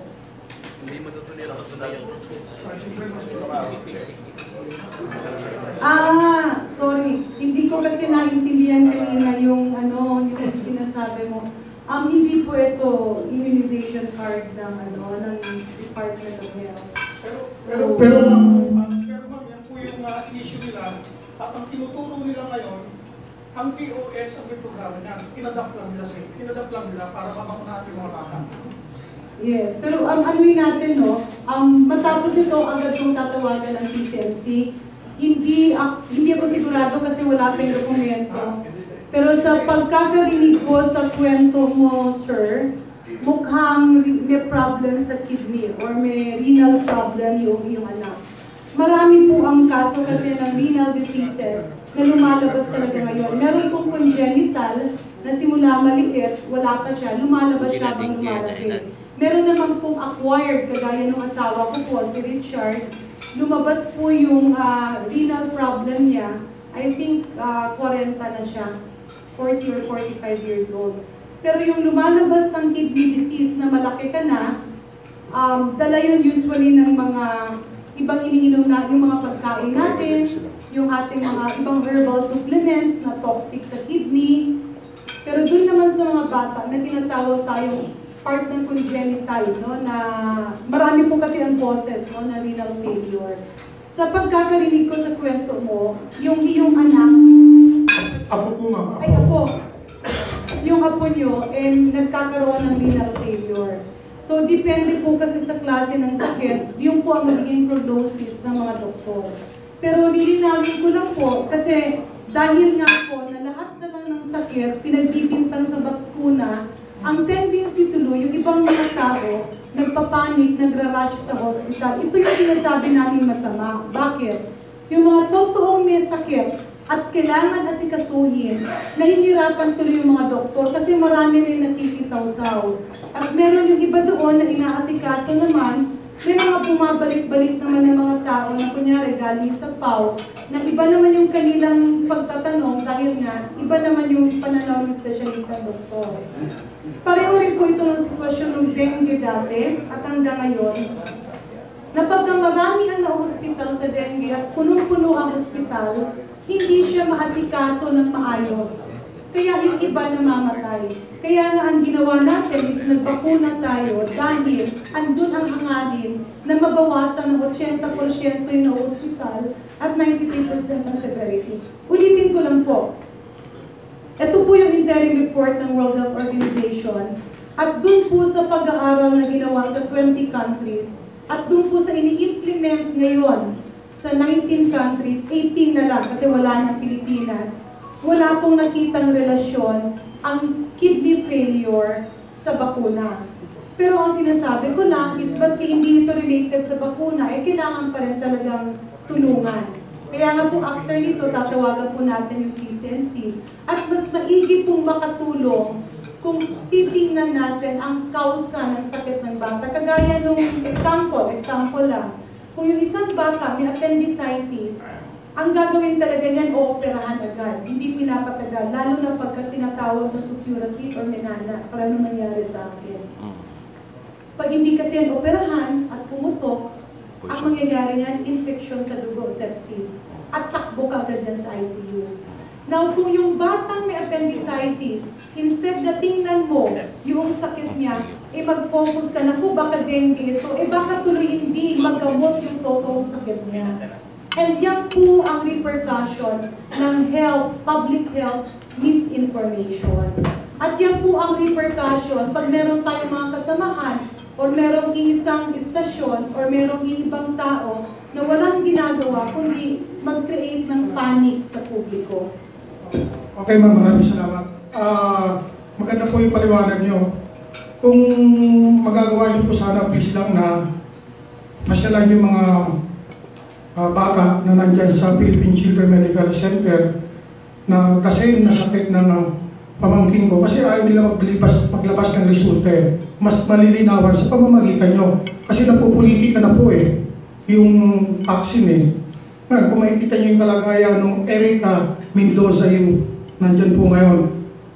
Sorry. Hindi ko kasi naintindihan kanina yung yung sinasabi mo. Hindi po ito immunization card ng ng Department of Health. Pero ma'am, yan po yung issue nila. At ang tinuturo nila ngayon, ang POS ang may programa niyan. Inadapt lang nila para mabakunahan yung mga bata. Yes, pero anuin natin, no? Matapos ito, agad kong tatawagan ng PCMC. Hindi ako sigurado kasi wala pang dokumento. Pero sa pagkakarinig ko sa kwento mo, sir, mukhang may problem sa kidney or may renal problem yung anak. Marami po ang kaso kasi ng renal diseases na lumalabas talaga ngayon. Meron pong congenital na simula maliit, wala pa siya, lumalabas siya habang lumalaki. Meron naman pong acquired, kagaya ng asawa ko po, si Richard, lumabas po yung renal problem niya. I think 40 na siya, 40 or 45 years old. Pero yung lumalabas ng kidney disease na malaki ka na, dala yun usually ng mga ibang iniinom na yung mga pagkain natin, yung ating mga ibang herbal supplements na toxic sa kidney. Pero dun naman sa mga bata na tinatawag tayong part ng congenital, no, na marami po kasi ang causes, no, na renal failure. Sa pagkakarinig ko sa kwento mo, yung iyong anak, Apo po, ma'am. ay apo, yung apo nyo, nagkakaroon ng renal failure. So, depende po kasi sa klase ng sakit, yung po ang magiging prognosis ng mga doktor. Pero lilinawin ko lang po, kasi dahil nga po na lahat na lang ng sakit, pinagbibintang sa bakuna, ang tendency tuloy, yung ibang mga tao, nagpapanik, nagra-rush sa hospital. Ito yung sinasabi namin masama. Bakit? Yung mga totoong may sakit at kailangan asikasuhin, nahihirapan tuloy yung mga doktor kasi marami rin nakikisawsaw. At meron yung iba doon na inaasikaso naman, may mga bumabalik-balik naman ng mga tao na kunyari galing sa PAW, na iba naman yung kanilang pagtatanong dahil nga, iba naman yung pananaw ng specialista doktor. Pareho rin po ito ng sitwasyon ng dengue dati at hanggang ngayon, na pagka marami ang na-hospital sa dengue at punong-puno ang hospital, hindi siya maasikaso ng maayos. Kaya yung iba namamatay. Kaya nga ang ginawa natin is nagbakuna tayo dahil andun ang hangarin na mabawasan ng 80% yung na-hospital at 93% ng severity. Ulitin ko lang po. Ito po yung interim report ng World Health Organization at dun po sa pag-aaral na ginawa sa 20 countries at dun po sa ini-implement ngayon sa 19 countries, 18 na lang kasi wala na Pilipinas, wala pong nakitang relasyon ang kidney failure sa bakuna. Pero ang sinasabi ko lang is baski hindi ito related sa bakuna, kailangan pa rin talagang tulungan. Kaya nga po after nito, tatawagan po natin yung PCNC at mas maigi pong makatulong kung titingnan natin ang kausa ng sakit ng bata. Kagaya nung example lang, kung yung isang bata may appendicitis, ang gagawin talaga niyan o operahan agad, hindi pinapatagal, lalo na pagka tinatawag na supurative or menana, para nung nangyari sa akin. Pag hindi kasi yan operahan at pumutok, ang mangyayari niyan, infection sa dugo, sepsis, at takbo ka agad yan sa ICU. Now, kung yung batang may appendicitis, instead na tingnan mo yung sakit niya, mag-focus ka na kung baka dengue ito, baka tuloy hindi magamot yung totoong sakit niya. And yan po ang repercussion ng public health misinformation. At yan po ang repercussion pag meron tayong mga kasamahan or merong isang istasyon or merong ibang tao na walang ginagawa kundi mag-create ng panic sa publiko. Okay ma'am, maraming salamat. Maganda po yung paliwanag nyo. Kung magagawa nyo po sana, please lang na masyalan yung mga bata na nandyan sa Philippine Children Medical Center na kasi nasakit ng pamangkin ko kasi ayaw nila maglabas ng resulta mas malilinawan sa pamamagitan nyo kasi napupolitika na po yung vaccine Kung makikita nyo yung kalagayan ng Erica Mendoza yung nandyan po ngayon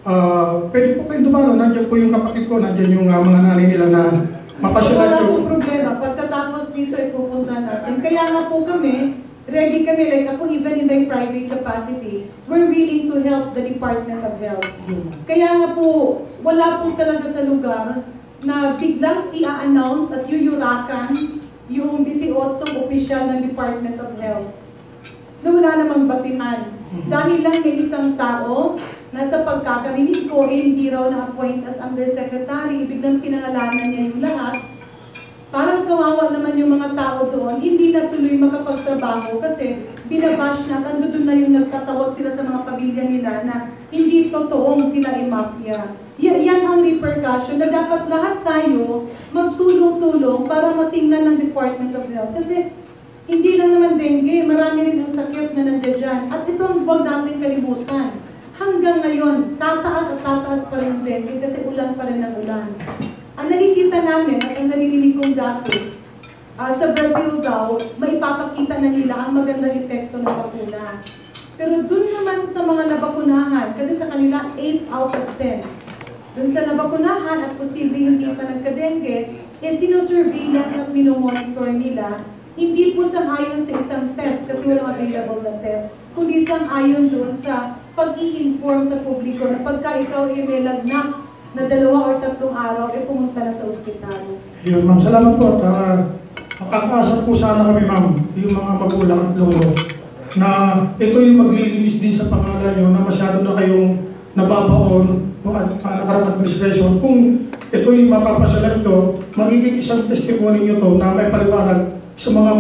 Pwede po kayo dumalo, nandiyan po yung kapatid ko, nandiyan yung mga nanay nila na mapasyalan Wala yung... pong problema. Pagkatapos dito, ipupunta natin. Kaya nga po kami, ready kami, like ako even in my private capacity, we're willing to help the Department of Health. Kaya nga po, wala po talaga sa lugar na biglang i-announce at yuyurakan yung 18 opisyal ng Department of Health na wala namang basihan. Dahil lang may isang tao na sa pagkakarinig ko, hindi raw na-appoint as undersecretary, biglang pinangalanan niya yung lahat. Parang kawawa naman yung mga tao doon, hindi na tuloy makapagtrabaho kasi binabash na, doon na yung nagtatawag sila sa mga pamilya nila na hindi totoong sila ay mafia. Yan ang repercussion na dapat lahat tayo magtulong-tulong para matingnan ng Department of Health. Kasi hindi lang naman dengue, marami rin ang sakit na nandiyan dyan. At ito ang huwag natin kalimutan. Hanggang ngayon, tataas at tataas pa rin ang dengue kasi ulan pa rin ang ulan. Ang nakikita namin at ang naririnig kong datos, sa Brazil daw, maipapakita na nila ang magandang epekto ng bakuna. Pero dun naman sa mga nabakunahan, kasi sa kanila 8 out of 10, dun sa nabakunahan at posibleng hindi pa nagka-dengue, sinusurveillance at minomonitor nila, hindi po sang-ayon sa isang test kasi walang available na test, kundi sang-ayon doon sa pag-i-inform sa publiko na pagka ikaw ay may lagnat na 2 or 3 araw, pumunta na sa ospital. Yun, ma'am. Salamat po. Makakaasap po sana kami, ma'am, yung mga magulang at lolo, na ito yung maglilinis din sa pangalan nyo na masyado na kayong nababaon o nakarang administration. Kung ito yung mapapasalan ito, magiging isang testimony nyo to na may paliwanag sa mga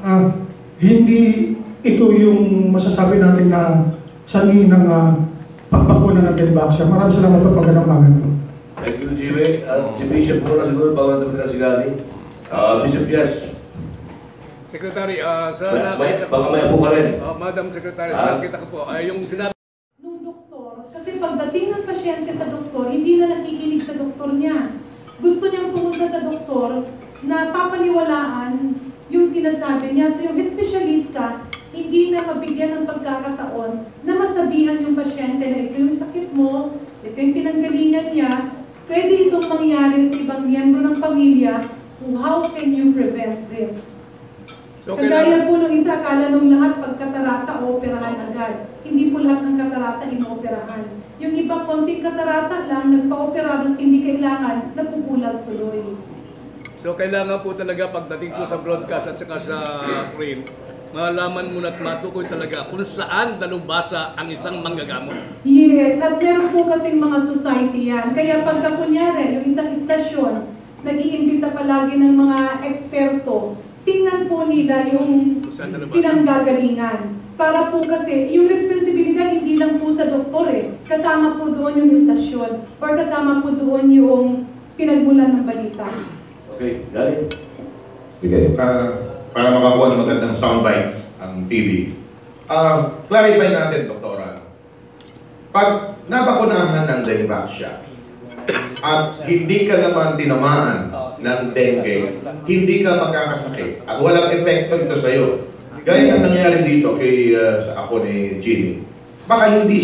hindi ito yung masasabi natin na sanhi ng pagbakuna ng Dengvaxia. Maraming salamat po pagkakamagan. Thank you, Jimmy. Si Bishop muna siguro bago natin si Garin. Bishop, yes. Secretary, sa nakita Baka may apo ka rin. Madam Secretary, sa nakita ko po, yung sinabi Nung doktor, kasi pagdating ng pasyente sa doktor, hindi na nakikinig sa doktor niya. Gusto niyang pumunta sa doktor na papaniwalaan yung sinasabi niya. So yung espesyalista, hindi na mabigyan ng pagkakataon na masabihan yung pasyente na ito yung sakit mo, ito yung pinanggalingan niya, pwede itong mangyari sa ibang miyembro ng pamilya, how can you prevent this? So, Kagaya po nung isa, akala nung lahat pagkatarata, operahan agad. Hindi po lahat ng katarata inooperahan. Yung iba konting katarata lang, nagpa-opera, mas hindi kailangan, napupulag tuloy. So kailangan po talaga pagdating po sa broadcast at saka sa print, malaman mo at matukoy talaga kung saan dalubhasa ang isang manggagamot. Yes, at meron po kasing mga society yan. Kaya pagka kunyari, yung isang istasyon, nag-iimbita palagi ng mga eksperto, tingnan po nila yung pinanggagalingan. Para po kasi, yung responsibilidad hindi lang po sa doktor kasama po doon yung istasyon or kasama po doon yung pinagmulan ng balita. Okay, Garin. Sige, para makakuha ng magandang soundbites ang TV. Clarify natin, Doktora. Pag nabakunahan ng Dengvaxia at hindi ka naman tinamaan ng dengue, hindi ka makakasakit at walang epekto ito sa'yo. Gaya ang nangyari dito sa ako ni Jimmy. Baka hindi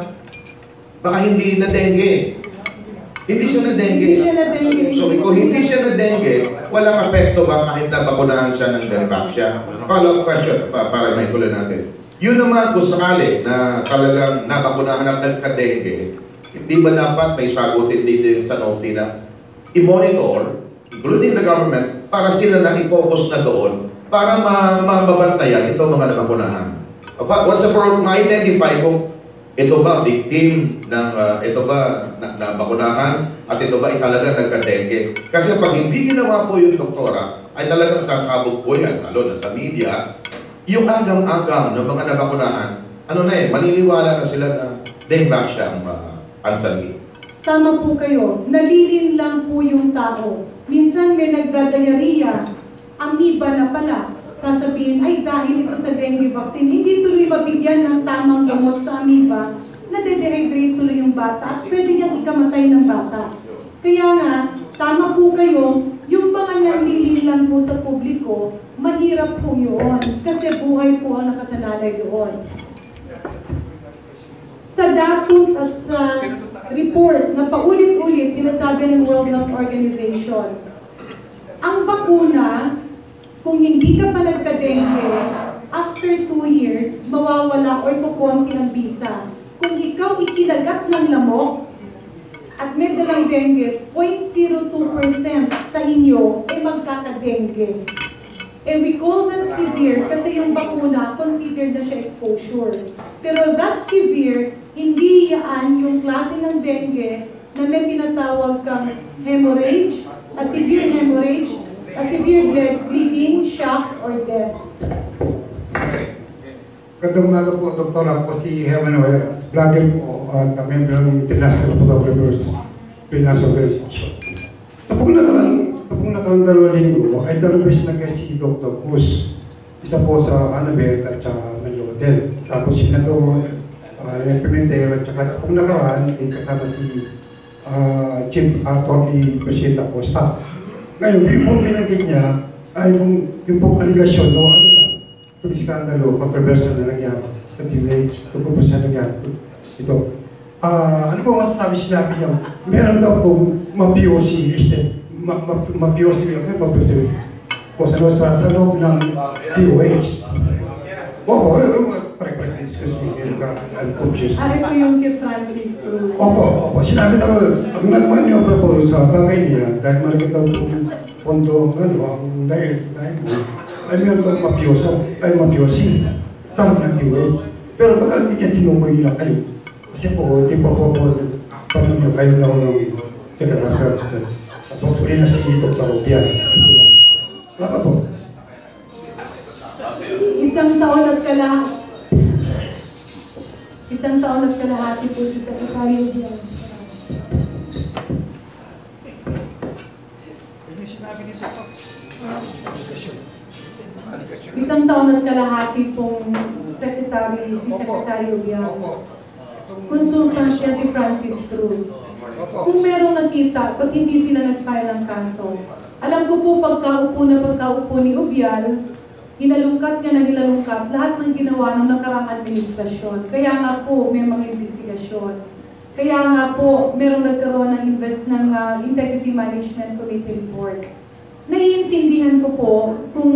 na dengue. Hindi siya na dengue. So kung hindi siya na dengue, walang epekto ba kahit nabakunahan siya ng Dengvaxia? Follow-up question para may tuloy natin. Yun naman kung sakali na talagang nabakunahan at nagka-dengue, hindi ba dapat may sagutin din sa NOFI na i-monitor, including the government, para sila na i-focus na doon para mababantayan itong mga nabakunahan? What's the for ma-identify kung ito ba victim ng ito ba nabakunahan at ito ba talaga nagka-dengue? Kasi pag hindi ginawa po yung doktora, ay talagang sasabog po yan, lalo na sa media, yung agam-agam ng mga nabakunahan, maniniwala na sila na Dengvaxia ang sanhi. Tama po kayo. Nalilin lang po yung tao. Minsan may nagdadayariya, amoeba na pala. Sasabihin, ay dahil ito sa dengue vaccine, hindi tuloy mabigyan ng tamang gamot sa amoeba, nade-dehydrate tuloy yung bata at pwede niyang ikamatay ng bata. Kaya nga, tama po kayo, yung mga nalilin lang po sa publiko, mahirap po yun kasi buhay po ang nakasanalay doon. Sa datos at sa report na paulit-ulit sinasabi ng World Health Organization, ang bakuna, kung hindi ka pa nagka-dengue, after 2 years, mawawala or kukunti ang visa. Kung ikaw ikinagat ng lamok at may dalang dengue, 0.02% sa inyo ay magkaka-dengue. And we call them severe kasi yung bakuna, considered na siya exposure. Pero that severe, hindi yan yung klase ng dengue na may tinatawag kang hemorrhage, a severe hemorrhage, a severe bleeding, shock, or death. Magandang umaga po, Dr. Ako si Herman Oyer, vlogger po at member ng International Photographers Finance Organization. Tapos nakarang 2 linggo, ay 2 beses nag-guest si Dr. Cruz. Isa po sa Annabelle at saka Manlo Hotel. Tapos Senador Pimentel at saka kung nakaraan, ay kasama si Chief Attorney President Acosta. Ngayon, yung pong binanggit niya ay yung pong aligasyon, no, ano ba? Itong iskandalo, controversial na nangyari sa DMH, ito po siya nangyari ito. Ano po masasabi sinabi niya? Meron daw pong mafiosi po sa loob ng DOH. Excuse me, I'm confused. Ari po yung kay Francis Cruz. Opo. Sinabi daw, ang nagman niyo po sa bagay niya, dahil malaki daw pong pondo, ang dahil ay meron daw mafiosi sa loob ng DOH. Pero bakit hindi niya tinukoy nila kayo? Kasi po, hindi po paano niyo kayo na ng secretary. Tapos uli na si Dr. Rupian. Wala po. Isang taon at kalahati po si Secretary Miguel. Isang taon at kalahati pong si Secretary Miguel. Consultant siya si Francis Cruz. Kung merong nakita, ba't hindi sila nag-file ng kaso? Alam ko po pagkaupo ni Ubial, hinalungkat niya na hinalungkat lahat ng ginawa ng nakarang administrasyon. Kaya nga po may mga investigasyon. Kaya nga po merong nagkaroon ng Integrity Management Committee report. Naiintindihan ko po kung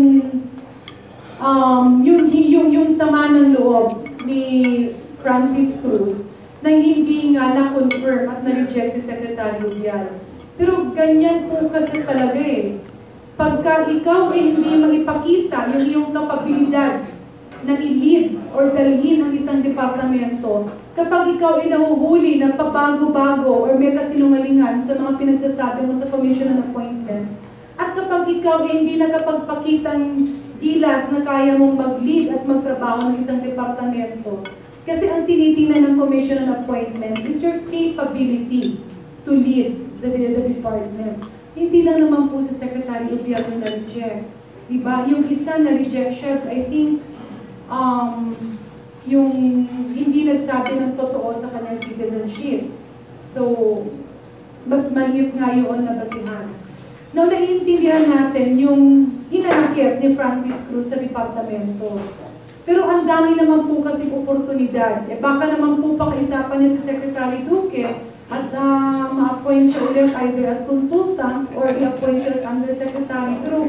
yung sama ng loob ni Francis Cruz na hindi nga na-confirm at na-reject si Secretary Ubial. Pero ganyan po kasi talaga eh. Pagka ikaw ay hindi maipakita yung iyong kapabilidad na i-lead or dalhin ang isang departamento, kapag ikaw ay nahuhuli ng pabago-bago or may kasinungalingan sa mga pinagsasabi mo sa Commission on Appointments, at kapag ikaw ay hindi nakapagpakitang gilas na kaya mong mag-lead at magtrabaho ng isang departamento, kasi ang tinitingnan ng Commission on Appointment is your capability to lead the department. Hindi lang naman po si Secretary Ubial na na-reject. Diba? Yung isa na-reject siya, I think, yung hindi nagsabi ng totoo sa kanyang citizenship. So, mas maliit nga yun na basihan. Now, naiintindihan natin yung hinanakit ni Francis Cruz sa departamento. Pero ang dami naman po kasi oportunidad. Baka naman po pakaisapan niya si Secretary Duque at ma-appoint siya ulit either as consultant or i-appoint siya as undersecretary. Pero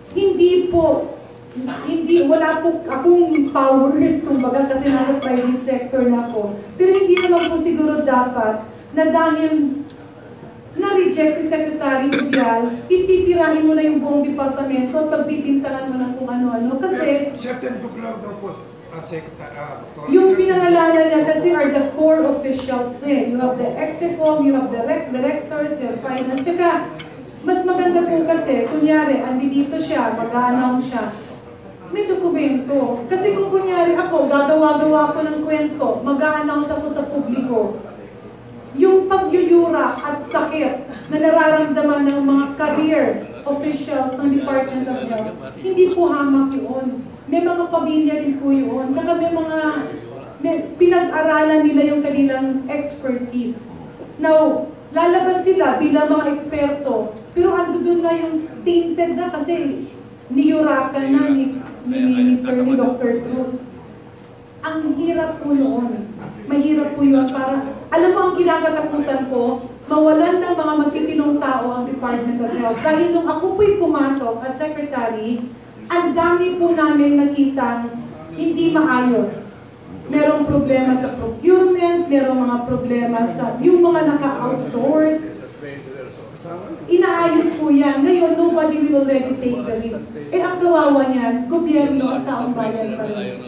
wala po akong powers, kumbaga, kasi nasa private sector na ako. Pero hindi naman po siguro dapat na dahil na-reject si Secretary Ubial, isisirahin mo na yung buong departamento at pagbibintangan mo ng kung ano-ano. Kasi certain buklar daw po, yung pinangalanan niya kasi are the core officials din. You have the execom, you have the directors, you have finance. Tsaka, mas maganda po kasi, kunyari, andi dito siya, mag-a-announce siya, may dokumento. Kasi kung kunyari ako, gagawa-gawa ko ng kwento, mag-a-announce ako sa publiko, yung pagyuyura at sakit na nararamdaman ng mga career officials ng Department of Health, hindi po hamak yun. May mga pamilya rin po yun. Tsaka may pinag-aralan nila yung kanilang expertise. Now, lalabas sila bilang mga eksperto, pero ando dun na yung tainted na kasi niyurakan na ni Dr. Cruz. Ang hirap po noon. Mahirap po po yun para, alam mo ang kinakatakutan ko, mawalan ng mga magtitinong tao ang Department of Health. Dahil nung ako po'y pumasok as secretary, ang dami po namin nakitang hindi maayos. Merong problema sa procurement, merong mga problema sa yung mga naka-outsource. Inaayos po yan. Ngayon, nobody will already take the risk. Ang kawawa niyan, gobyerno at taong bayan pa rin.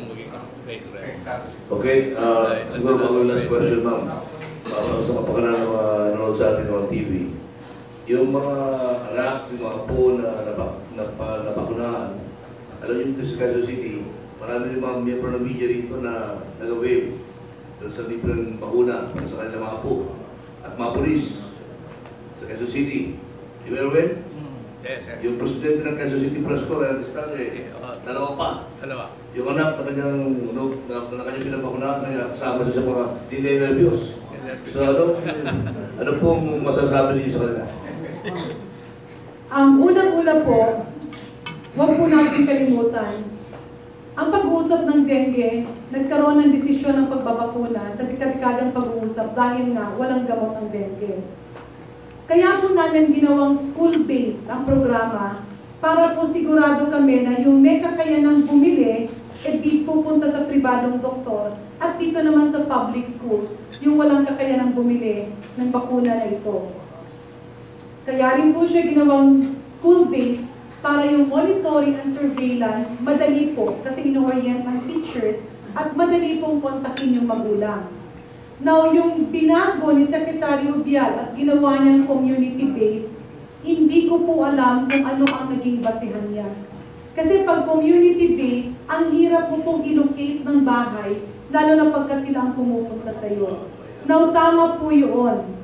Okay, siguro bago yung last question, ma'am. Para sa kapakanan ng nanonood sa atin on TV. Yung mga anak, yung mga po na nabakunahan, alam niyo dito sa Quezon City, marami rin mga miyembro ng media rito na nag-wave doon sa libreng bakuna sa kanilang mga po at mga polis sa Quezon City. Di ba, Erwin? Yes, sir. Yung presidente ng Quezon City Press Corps, dalawa pa. Dalawa. Yung anak na kanyang pinabakunahan, kaya kasama siya sa mga nervyos. So ano pong masasabi niyo sa kanila? Ang unang-una po, huwag po natin kalimutan. Ang pag-uusap ng dengue, nagkaroon ng desisyon ng pagbabakuna sa dekadang pag-uusap dahil nga walang gamot ang dengue. Kaya po namin ginawang school-based ang programa para po sigurado kami na yung may kakayanang bumili, di pupunta sa pribadong doktor at dito naman sa public schools, yung walang kakayanang bumili ng bakuna na ito. Kaya rin po siya ginawang school-based para yung monitoring and surveillance, madali po kasi ino-orient ang teachers at madali pong kontakin yung magulang. Now, yung binago ni Secretary Ubial at ginawa niyang community-based, hindi ko po alam kung ano ang naging basihan niya. Kasi pag community-based, ang hirap po pong ilocate ng bahay, lalo na pagka sila ang pumupunta sa iyo. Now, tama po yun.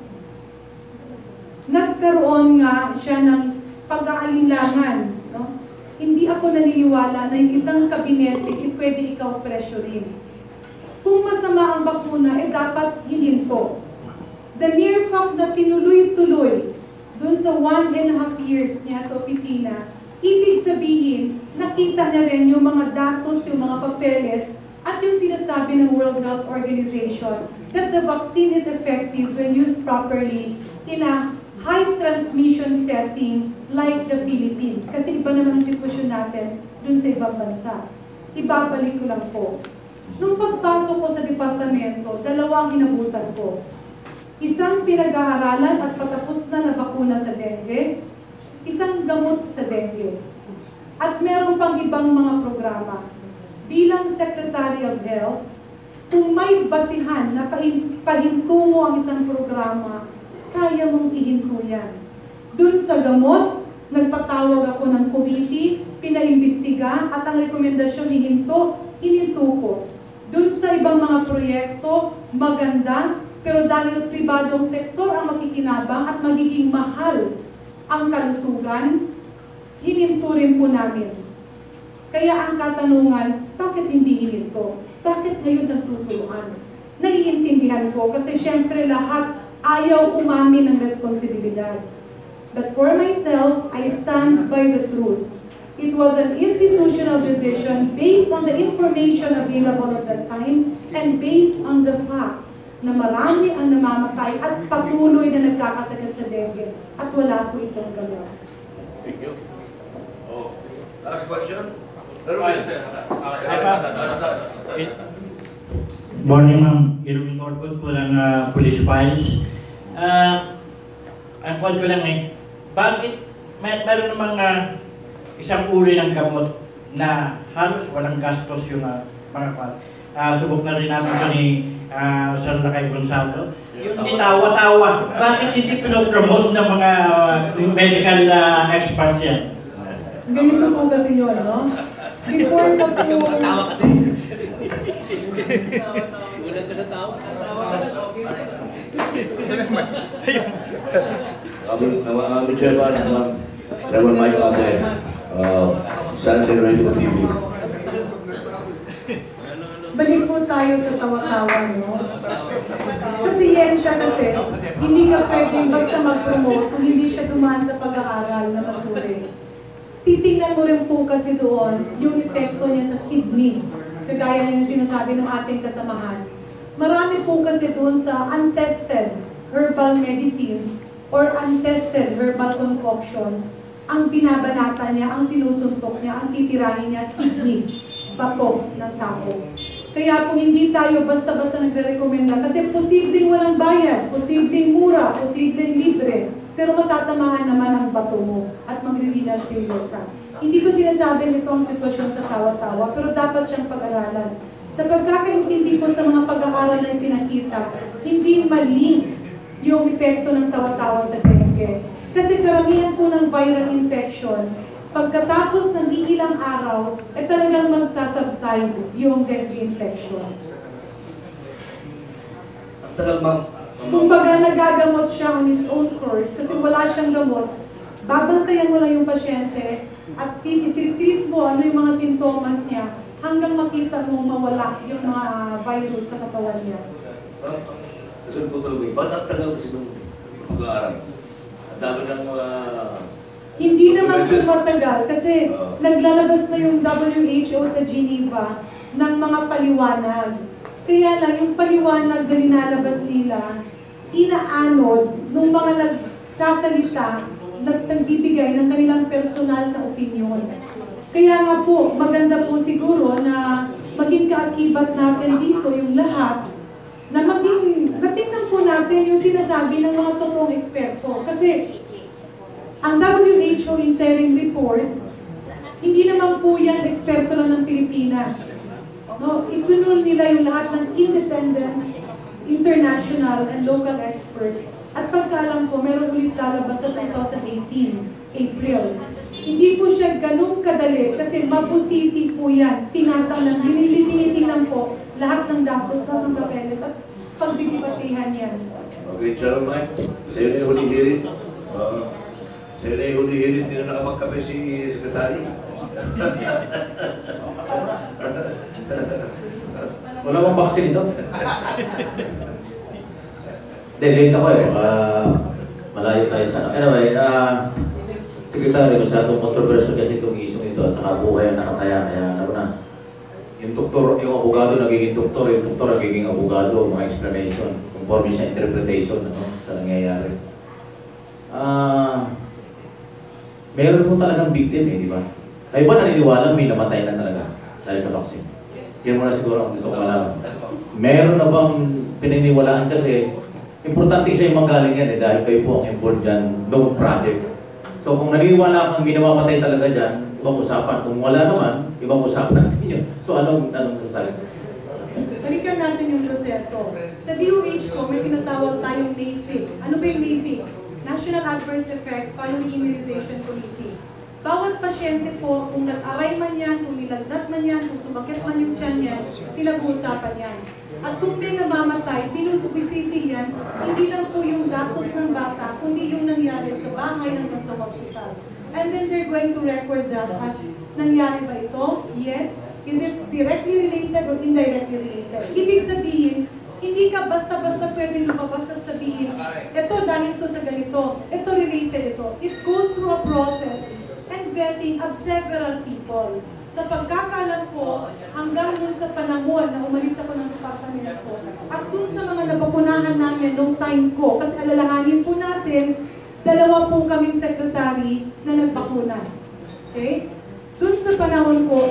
Nagkaroon nga siya ng pag-aalinlangan. No? Hindi ako naniniwala na yung isang kabinete, pwede ikaw pressurein. Kung masama ang bakuna, dapat hihinto. The mere fact na tinuloy-tuloy dun sa 1.5 years niya sa opisina, ibig sabihin, nakita na rin yung mga datos, yung mga papeles, at yung sinasabi ng World Health Organization that the vaccine is effective when used properly in a high transmission setting like the Philippines. Kasi iba naman ang sitwasyon natin dun sa ibang bansa. Ibabalik ko lang po. Nung pagpasok ko sa departamento, dalawang hinabutan ko. Isang pinag-aaralan at patapos na bakuna sa dengue, isang gamot sa dengue. At meron pang ibang mga programa. Bilang Secretary of Health, kung may basihan na pahinto mo ang isang programa, kaya mong ihinto yan. Doon sa gamot, nagpatawag ako ng committee, pinaimbestiga, at ang rekomendasyon hininto ko. Doon sa ibang mga proyekto, maganda, pero dahil pribadong sektor ang makikinabang at magiging mahal ang kalusugan, hininto rin po namin. Kaya ang katanungan, bakit hindi hininto? Bakit ngayon nagtutulungan? Naiintindihan ko kasi syempre lahat ayaw umamin ng responsibilidad. But for myself, I stand by the truth. It was an institutional decision based on the information available at that time and based on the fact na marami ang namamatay at patuloy na nagkakasakit sa dengue at wala po itong gamot. Thank you. Oh, last question? Morning, ma'am. Irwin Corpus po ng police files. Ang point ko lang bakit meron namang isang uri ng gamot na halos walang gastos yung mga kwal. Subok na rin natin ito ni Sir Lakay Gonzalo. Yung tawa-tawa, bakit hindi pinopromote ng mga medical experts yan? Ganito po kasi yun, no? Before na po... Tawa kasi. Ulan ka sa tawa. Aming chairman, Chairman Mike Ate, San Secretary TV. Balik po tayo sa tawa-tawa, no? Sa siyensya kasi, hindi ka pwedeng basta mag-promote kung hindi siya dumaan sa pag-aaral na masuri. Titingnan mo rin po kasi doon yung epekto niya sa kidney. Kagaya ng sinasabi ng ating kasamahan. Marami po kasi doon sa untested herbal medicines or untested herbal concoctions, ang binabanata niya, ang sinusuntok niya, ang titirahin niya, kidney, bato ng tao. Kaya po hindi tayo basta-basta nagre-recommenda kasi posibleng walang bayad, posibleng mura, posibleng libre, pero matatamaan naman ang bato mo at magre-renal failure ka. Hindi ko sinasabi nito ang sitwasyon sa tawa-tawa, pero dapat siyang pag-aralan. Sa pagkakaintindi ko sa mga pag-aaral na pinakita, hindi malink yung epekto ng tawa-tawa sa dengue. Kasi karamihan po ng viral infection, pagkatapos ng ilang araw, talagang magsasubside yung dengue infection. Ang tagal, ma'am. Kung baga nagagamot siya on its own course, kasi wala siyang gamot, babantayan mo lang yung pasyente at titreat mo ano yung mga sintomas niya hanggang makita mo mawala yung mga virus sa katawan niya. Kasi po talaga, ba't ang tagal kasi nung pag-aaral? Ang dami ng mga... Hindi naman po matagal kasi naglalabas na yung WHO sa Geneva ng mga paliwanag. Kaya lang yung paliwanag na linalabas nila, inaanod nung mga nagsasalita, nagbibigay ng kanilang personal na opinion. Kaya nga po, maganda po siguro na maging kaakibat natin dito yung lahat, na matingnan po natin yung sinasabi ng mga totoong eksperto. Kasi ang WHO interim report, hindi naman po yan eksperto lang ng Pilipinas. No, ipinul nila yung lahat ng independent, international, and local experts. At pagkaalam ko, meron ulit lalabas sa 2018, April. Hindi po siya ganun kadali kasi mabusisi po yan. Tinatanong, tinitingnan po lahat ng datos, lahat ng papeles at pagdidibatehan yan. Okay, Chairman Mike, sa'yo na yung huli hirit. Sa'yo na yung huli hirit, hindi na nakamagkape si Sekretary. Wala bang vaccine ito? Late ako eh. Malayo tayo sa ano. Anyway, Secretary, masyadong controversial kasi itong issue ito at saka buhay ang nakataya. Kaya alam mo na, yung doktor, yung abogado nagiging doktor, yung doktor nagiging abogado, mga explanation, conforme sa interpretation sa nangyayari. Meron po talagang victim eh, di ba? Kayo ba naniniwala may namatay na talaga dahil sa vaccine? Yan mo na siguro ang gusto ko malaman. Meron na bang pininiwalaan kasi importante siya yung manggaling yan eh dahil kayo po ang involved dyan, no project. So kung naniniwala kang minamamatay talaga dyan, ibang usapan. Kung wala naman, ibang usapan natin yun. So anong sasalit? Balikan natin yung proseso. Sa DOH po, may tinatawag tayong NAFIC. Ano ba yung NAFIC? National Adverse Effect Following Immunization Committee. Bawat pasyente po, kung nag-aray man yan, kung nilagnat man yan, kung sumakit man yung tiyan yan, pinag-uusapan yan. At kung may namamatay, binusubitsisi yan, hindi lang po yung datos ng bata, kundi yung nangyari sa bahay hanggang sa hospital. And then they're going to record that as nangyari ba ito? Yes. Is it directly related or indirectly related? Ibig sabihin, hindi ka basta-basta pwedeng lumabas at sabihin, ito dahil ito sa ganito, ito related ito. It goes through a process and vetting of several people. Sa pagkakalam ko, hanggang dun sa panahon na umalis ako ng departamento, at dun sa mga nabakunahan namin nung time ko, kasi alalahanin po natin, 2 po kaming sekretary na nagbakuna. Okay? Dun sa panahon ko,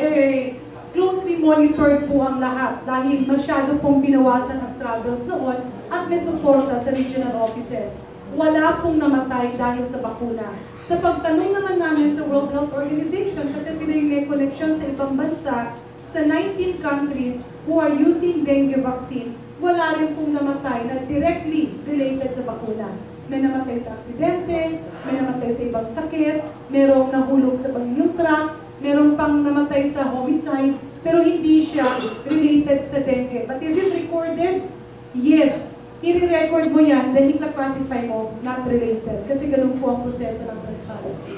closely monitored po ang lahat dahil masyado pong binawasan ang travels noon at may suporta sa regional offices. Wala pong namatay dahil sa bakuna. Sa pagtanong naman namin sa World Health Organization, kasi sila yung may connection sa ibang bansa, sa 19 countries who are using dengue vaccine, wala rin pong namatay na directly related sa bakuna. May namatay sa aksidente, may namatay sa ibang sakit, merong nahulog sa pag-inyong truck, meron pang namatay sa homicide, pero hindi siya related sa dengue. But is it recorded? Yes. I-record mo yan, then i-classify mo, not related. Kasi ganun po ang proseso ng transparency.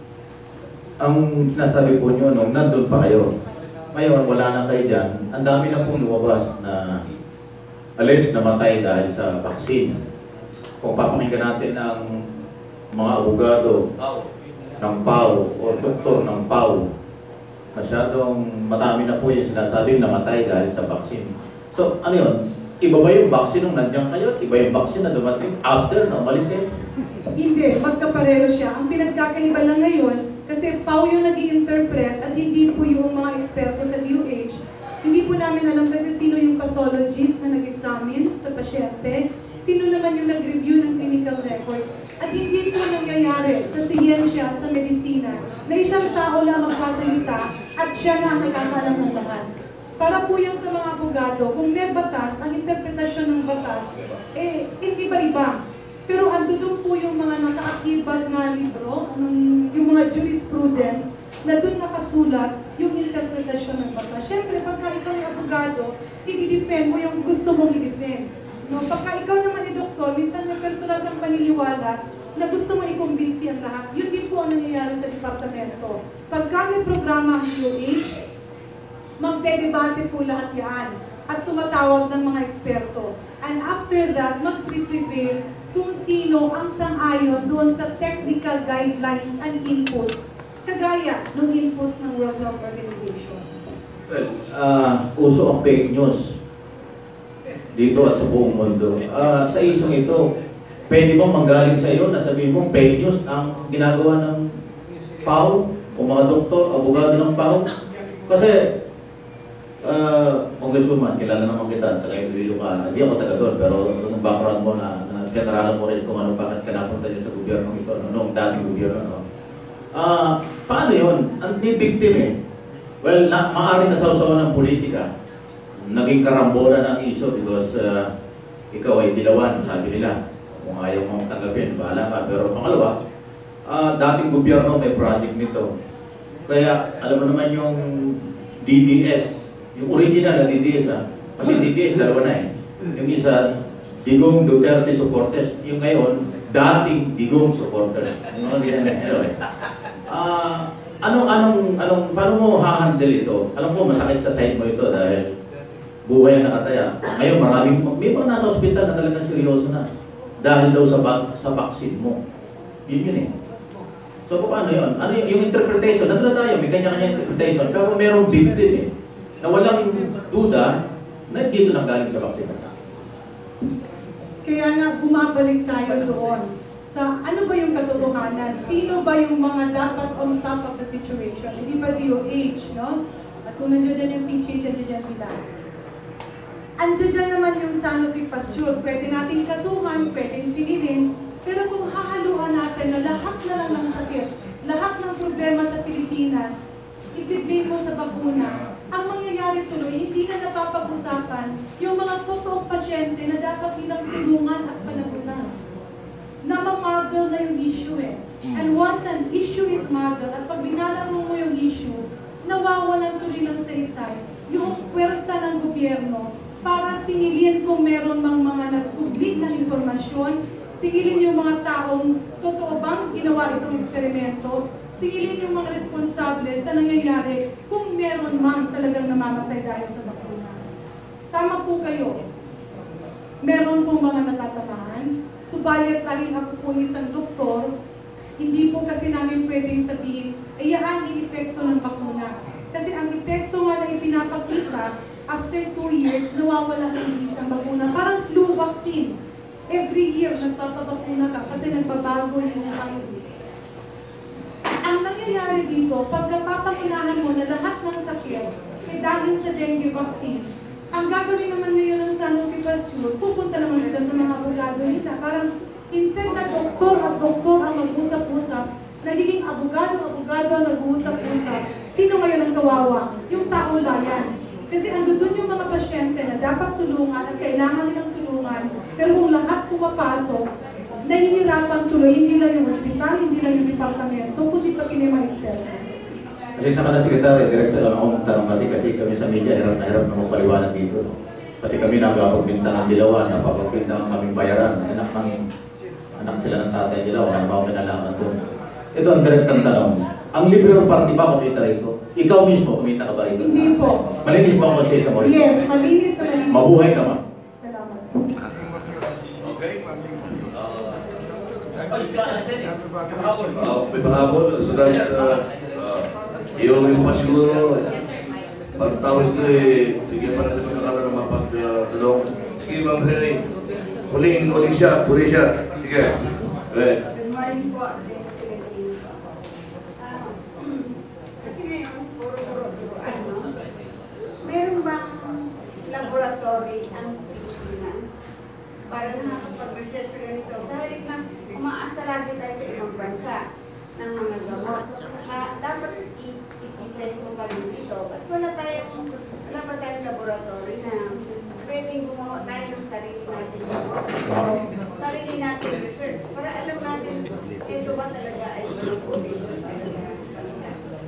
Ang sinasabi po nyo, nung nandun pa kayo, ngayon wala na kayo dyan, ang dami na pong lumabas na alleged namatay dahil sa vaccine. Kung papakinggan natin ang mga abogado ng PAO o doktor ng PAO, masyadong madami na po yung sinasabing namatay dahil sa vaccine. So, ano yun? Iba ba yung vaccine nung nandiyan kayo? Iba yung vaccine na dumating after na umalis kayo? Hindi, magkapareho siya. Ang pinagkakaiba lang ngayon, kasi PAW yung nag-i-interpret at hindi po yung mga eksperto sa DOH. Hindi po namin alam kasi sino yung pathologist na nag-examine sa pasyente, sino naman yung nag-review ng clinical records. At hindi po nangyayari sa siyensya at sa medisina na isang tao lang magsasalita at siya na ang nagkakalam ng lahat. Para po yung sa mga abogado, kung may batas, ang interpretasyon ng batas, hindi ba iba? Pero andun po yung mga nakaakibat na libro, yung mga jurisprudence, na doon nakasulat yung interpretasyon ng batas. Siyempre, pagka ikaw yung abogado, i-defend mo yung gusto mong i-defend. No? Pagka ikaw naman ni doktor, minsan may personal kang paniniwala na gusto mo i-convince ang lahat. Yun din po ang nangyayari sa departamento. Pagka may programa ang DOH, magdedebate po lahat yan at tumatawag ng mga eksperto. And after that, mag-prevail kung sino ang sang-ayon doon sa technical guidelines and inputs, kagaya ng inputs ng World Health Organization. Well, uso ang fake news dito at sa buong mundo. Sa isang ito, pwede bang manggaling sa iyo na sabihin mo fake news ang ginagawa ng PAW o mga doktor, abogado ng PAW? Kasi Congresswoman, kilala naman kita, taga-Iloilo ka. Hindi ako taga doon, pero yung background mo na pinag-aralan mo rin kung ano, bakit ka napunta dyan sa gobyerno ito, noong dating gobyerno. Paano yun? Ang biktim eh. Well, maaaring nasawsawan ng politika. Naging karambola ng iso because ikaw ay dilawan, sabi nila. Kung ayaw mong tanggapin, bahala ka. Pero pangalawa, dating gobyerno may project nito. Kaya, alam mo naman yung DDS, yung original na DDS kasi DDS dalawa na eh. Yung isa, Digong Duterte supporters. Yung ngayon, dating Digong supporters. Yung mga ganyan. Anyway. Paano mo ha-handle ito? Alam ko masakit sa side mo ito dahil buhay ang nakataya. Ngayon may mga nasa ospital na talagang seryoso na. Dahil daw sa vaccine mo. Yun eh. So paano yun? Ano yung interpretation? Nandun na tayo, may kanya-kanya interpretation. Pero merong victim eh. Na walang duda na dito nanggaling sa vaccine. Kaya nga, bumabalik tayo doon sa ano ba yung katotohanan? Sino ba yung mga dapat on top of the situation? Hindi ba DOH, no? At kung nandiyan yung PCH, nandiyan sila. Andiyan naman yung Sanofi Pasteur. Pwede natin kasuhan, pwede sinilin. Pero kung hahaluan natin na lahat na lang ng sakit, lahat ng problema sa Pilipinas, ibibigay mo sa bakuna, ang mangyayari tuloy, hindi na napapag-usapan yung mga totoong pasyente na dapat nilang tulungan at panagutan. Na-model na yung issue eh. And once an issue is model, at pag binalaro mo yung issue, nawawalan tuloy ng saysay yung pwersa ng gobyerno para singilin kung meron mang mga nagpublik na impormasyon, singilin yung mga taong totoo bang ginawa itong eksperimento, singilin yung mga responsable sa nangyayari kung meron man talagang namamatay dahil sa bakuna. Tama po kayo. Meron pong mga natatamaan. Subalit dahil ako po isang doktor, hindi po kasi namin pwedeng sabihin, ayaan ang epekto ng bakuna. Kasi ang epekto nga na ipinapakita, after 2 years, nawawala ng isang bakuna. Parang flu vaccine. Every year, nagpapabakuna ka kasi nagbabago yung virus. Ang nangyayari dito, pagkapapangunahan mo na lahat ng sakit ay dahil sa dengue vaccine, ang gagawin naman ngayon ng Sanofi Pasteur, pupunta naman sila sa mga abogado nila. Parang instead na doktor at doktor ang mag-usap-usap, nagiging abogado ang nag-uusap-usap. Sino ngayon ang kawawa? Yung taong bayan. Kasi andun yung mga pasyente na dapat tulungan at kailangan nilang tulungan. Pero kung lahat pumapasok, nahihirapan tuloy, hindi lang yung ospital, hindi lang yung departamento, kundi pati na yung mga eksperto. Kasi sa kada sekretary, direkta lang ako magtanong kasi kami sa media, hirap na magpaliwanag dito. Pati kami nagpapagbinta ng dilawan, napapagbinta ng kaming bayaran, anak sila ng tatay nila, walang ba pinalaman doon. Ito ang direktang tanong. Ang Liberal Party ba kumita rito? Ikaw mismo kumita ka ba rito? Hindi po. Malinis ba ang konsensya mo rito? Yes, malinis na malinis. Mabuhay ka ba? Salamat. Okay. May pahabol. So that yung pasiguro pagtapos ko bigyan pa natin pagkakataon ng mapagtanong. Sige, Sige, Ma'am Henry. Huling siya. Sige. Okay. Good morning po, Secretary. Kasi ngayon, puro-turuan, no? Meron bang laboratory ang Pilipinas para nakakapag-research sa ganito? Sa halip na umaasa lagi tayo sa ibang bansa ng mga gamot. Dapat i-test mo pa rin dito. At wala pa tayong laboratory na pwedeng gumawa tayo ng sarili natin gamot. Sarili natin research. Para alam natin, ito ba talaga ay pwede sa bansa.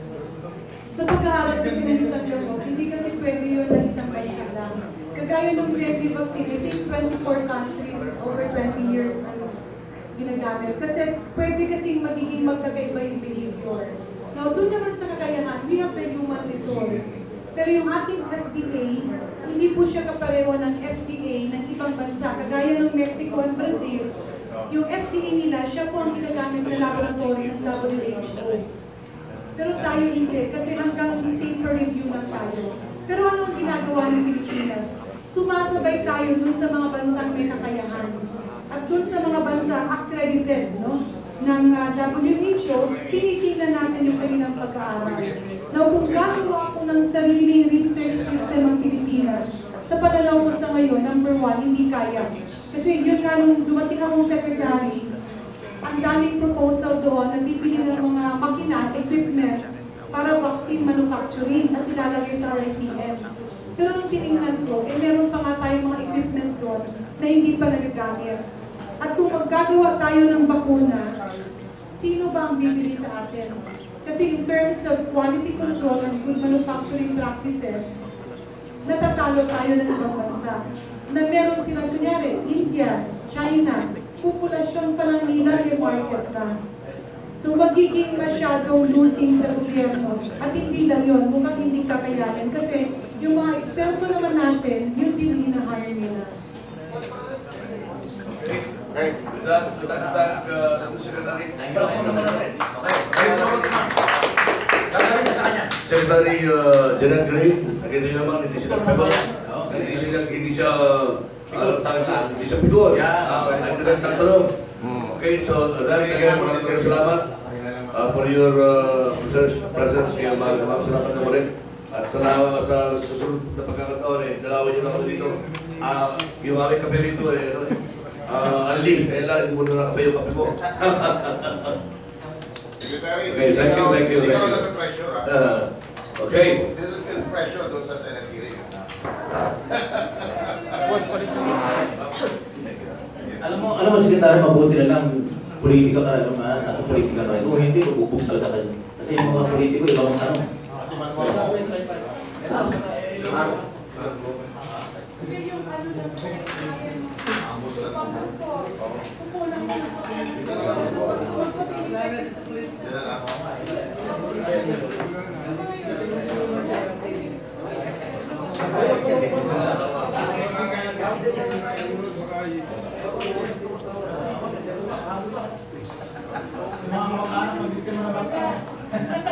Sa pag-aaral kasi ng isang gamot, hindi kasi pwede yun ng isang bansa lang. Kagaya ng Dengvaxia Vaccine, I think 24 countries over 20 years ginagamit. Kasi pwede kasing magiging magkakaiba yung behavior. Now, doon naman sa kakayahan, we have the human resource. Pero yung ating FDA, hindi po siya kapareho ng FDA ng ibang bansa. Kagaya ng Mexico at Brazil, yung FDA nila, siya po ang ginagamit na laboratory ng WHO. Pero tayo hindi, kasi hanggang paper review lang tayo. Pero ano ang ginagawa ng Pilipinas? Sumasabay tayo dun sa mga bansang may kakayahan. At dun sa mga bansang accredited, no? Ng WHO, tinitingnan natin yung kanilang pag-aaral. Now, kung gagawa ko ng sariling research system ang Pilipinas, sa pananaw ko sa ngayon, number 1, hindi kaya. Kasi yun nga nung dumating akong secretary, ang daming proposal doon na bibili ng mga makina, equipment para vaccine manufacturing at ilalagay sa RIPM. Pero nung tinignan ko, meron pa nga tayong mga equipment doon na hindi pa nagagamit. At kung maggagawa tayo ng bakuna, sino ba ang bibili sa atin? Kasi in terms of quality control and good manufacturing practices, natatalo tayo ng ibang bansa. Na meron sila, kunyari, India, China, populasyon pa lang nila yung market na. So magiging masyadong losing sa gobyerno. At hindi lang yun, mukhang hindi kakayanin. Kasi yung mga eksperto naman natin, yun din hinahire nila. Okay. Secretary Janette Garin, nakita nyo naman, hindi siya pigol. Hindi siya pigol. Ang direct tanong. Okay, so maraming salamat for your presence ngayon, ma'am. Salamat na ulit. At salamat sa susunod na pagkakataon, dalawan nyo lang ako dito. Yung aming kape rito, Ali, kailangan muna na kape yung kape mo. Okay, thank you. Okay. Doesn't feel pressure doon sa Senate hearing. Alam mo, Sekretary, mabuti na lang politika ka naman, nasa politika ka rin. Kung hindi, mabubog talaga kayo. Kasi yung mga politiko, ibang tanong. Kasi man mo. Mga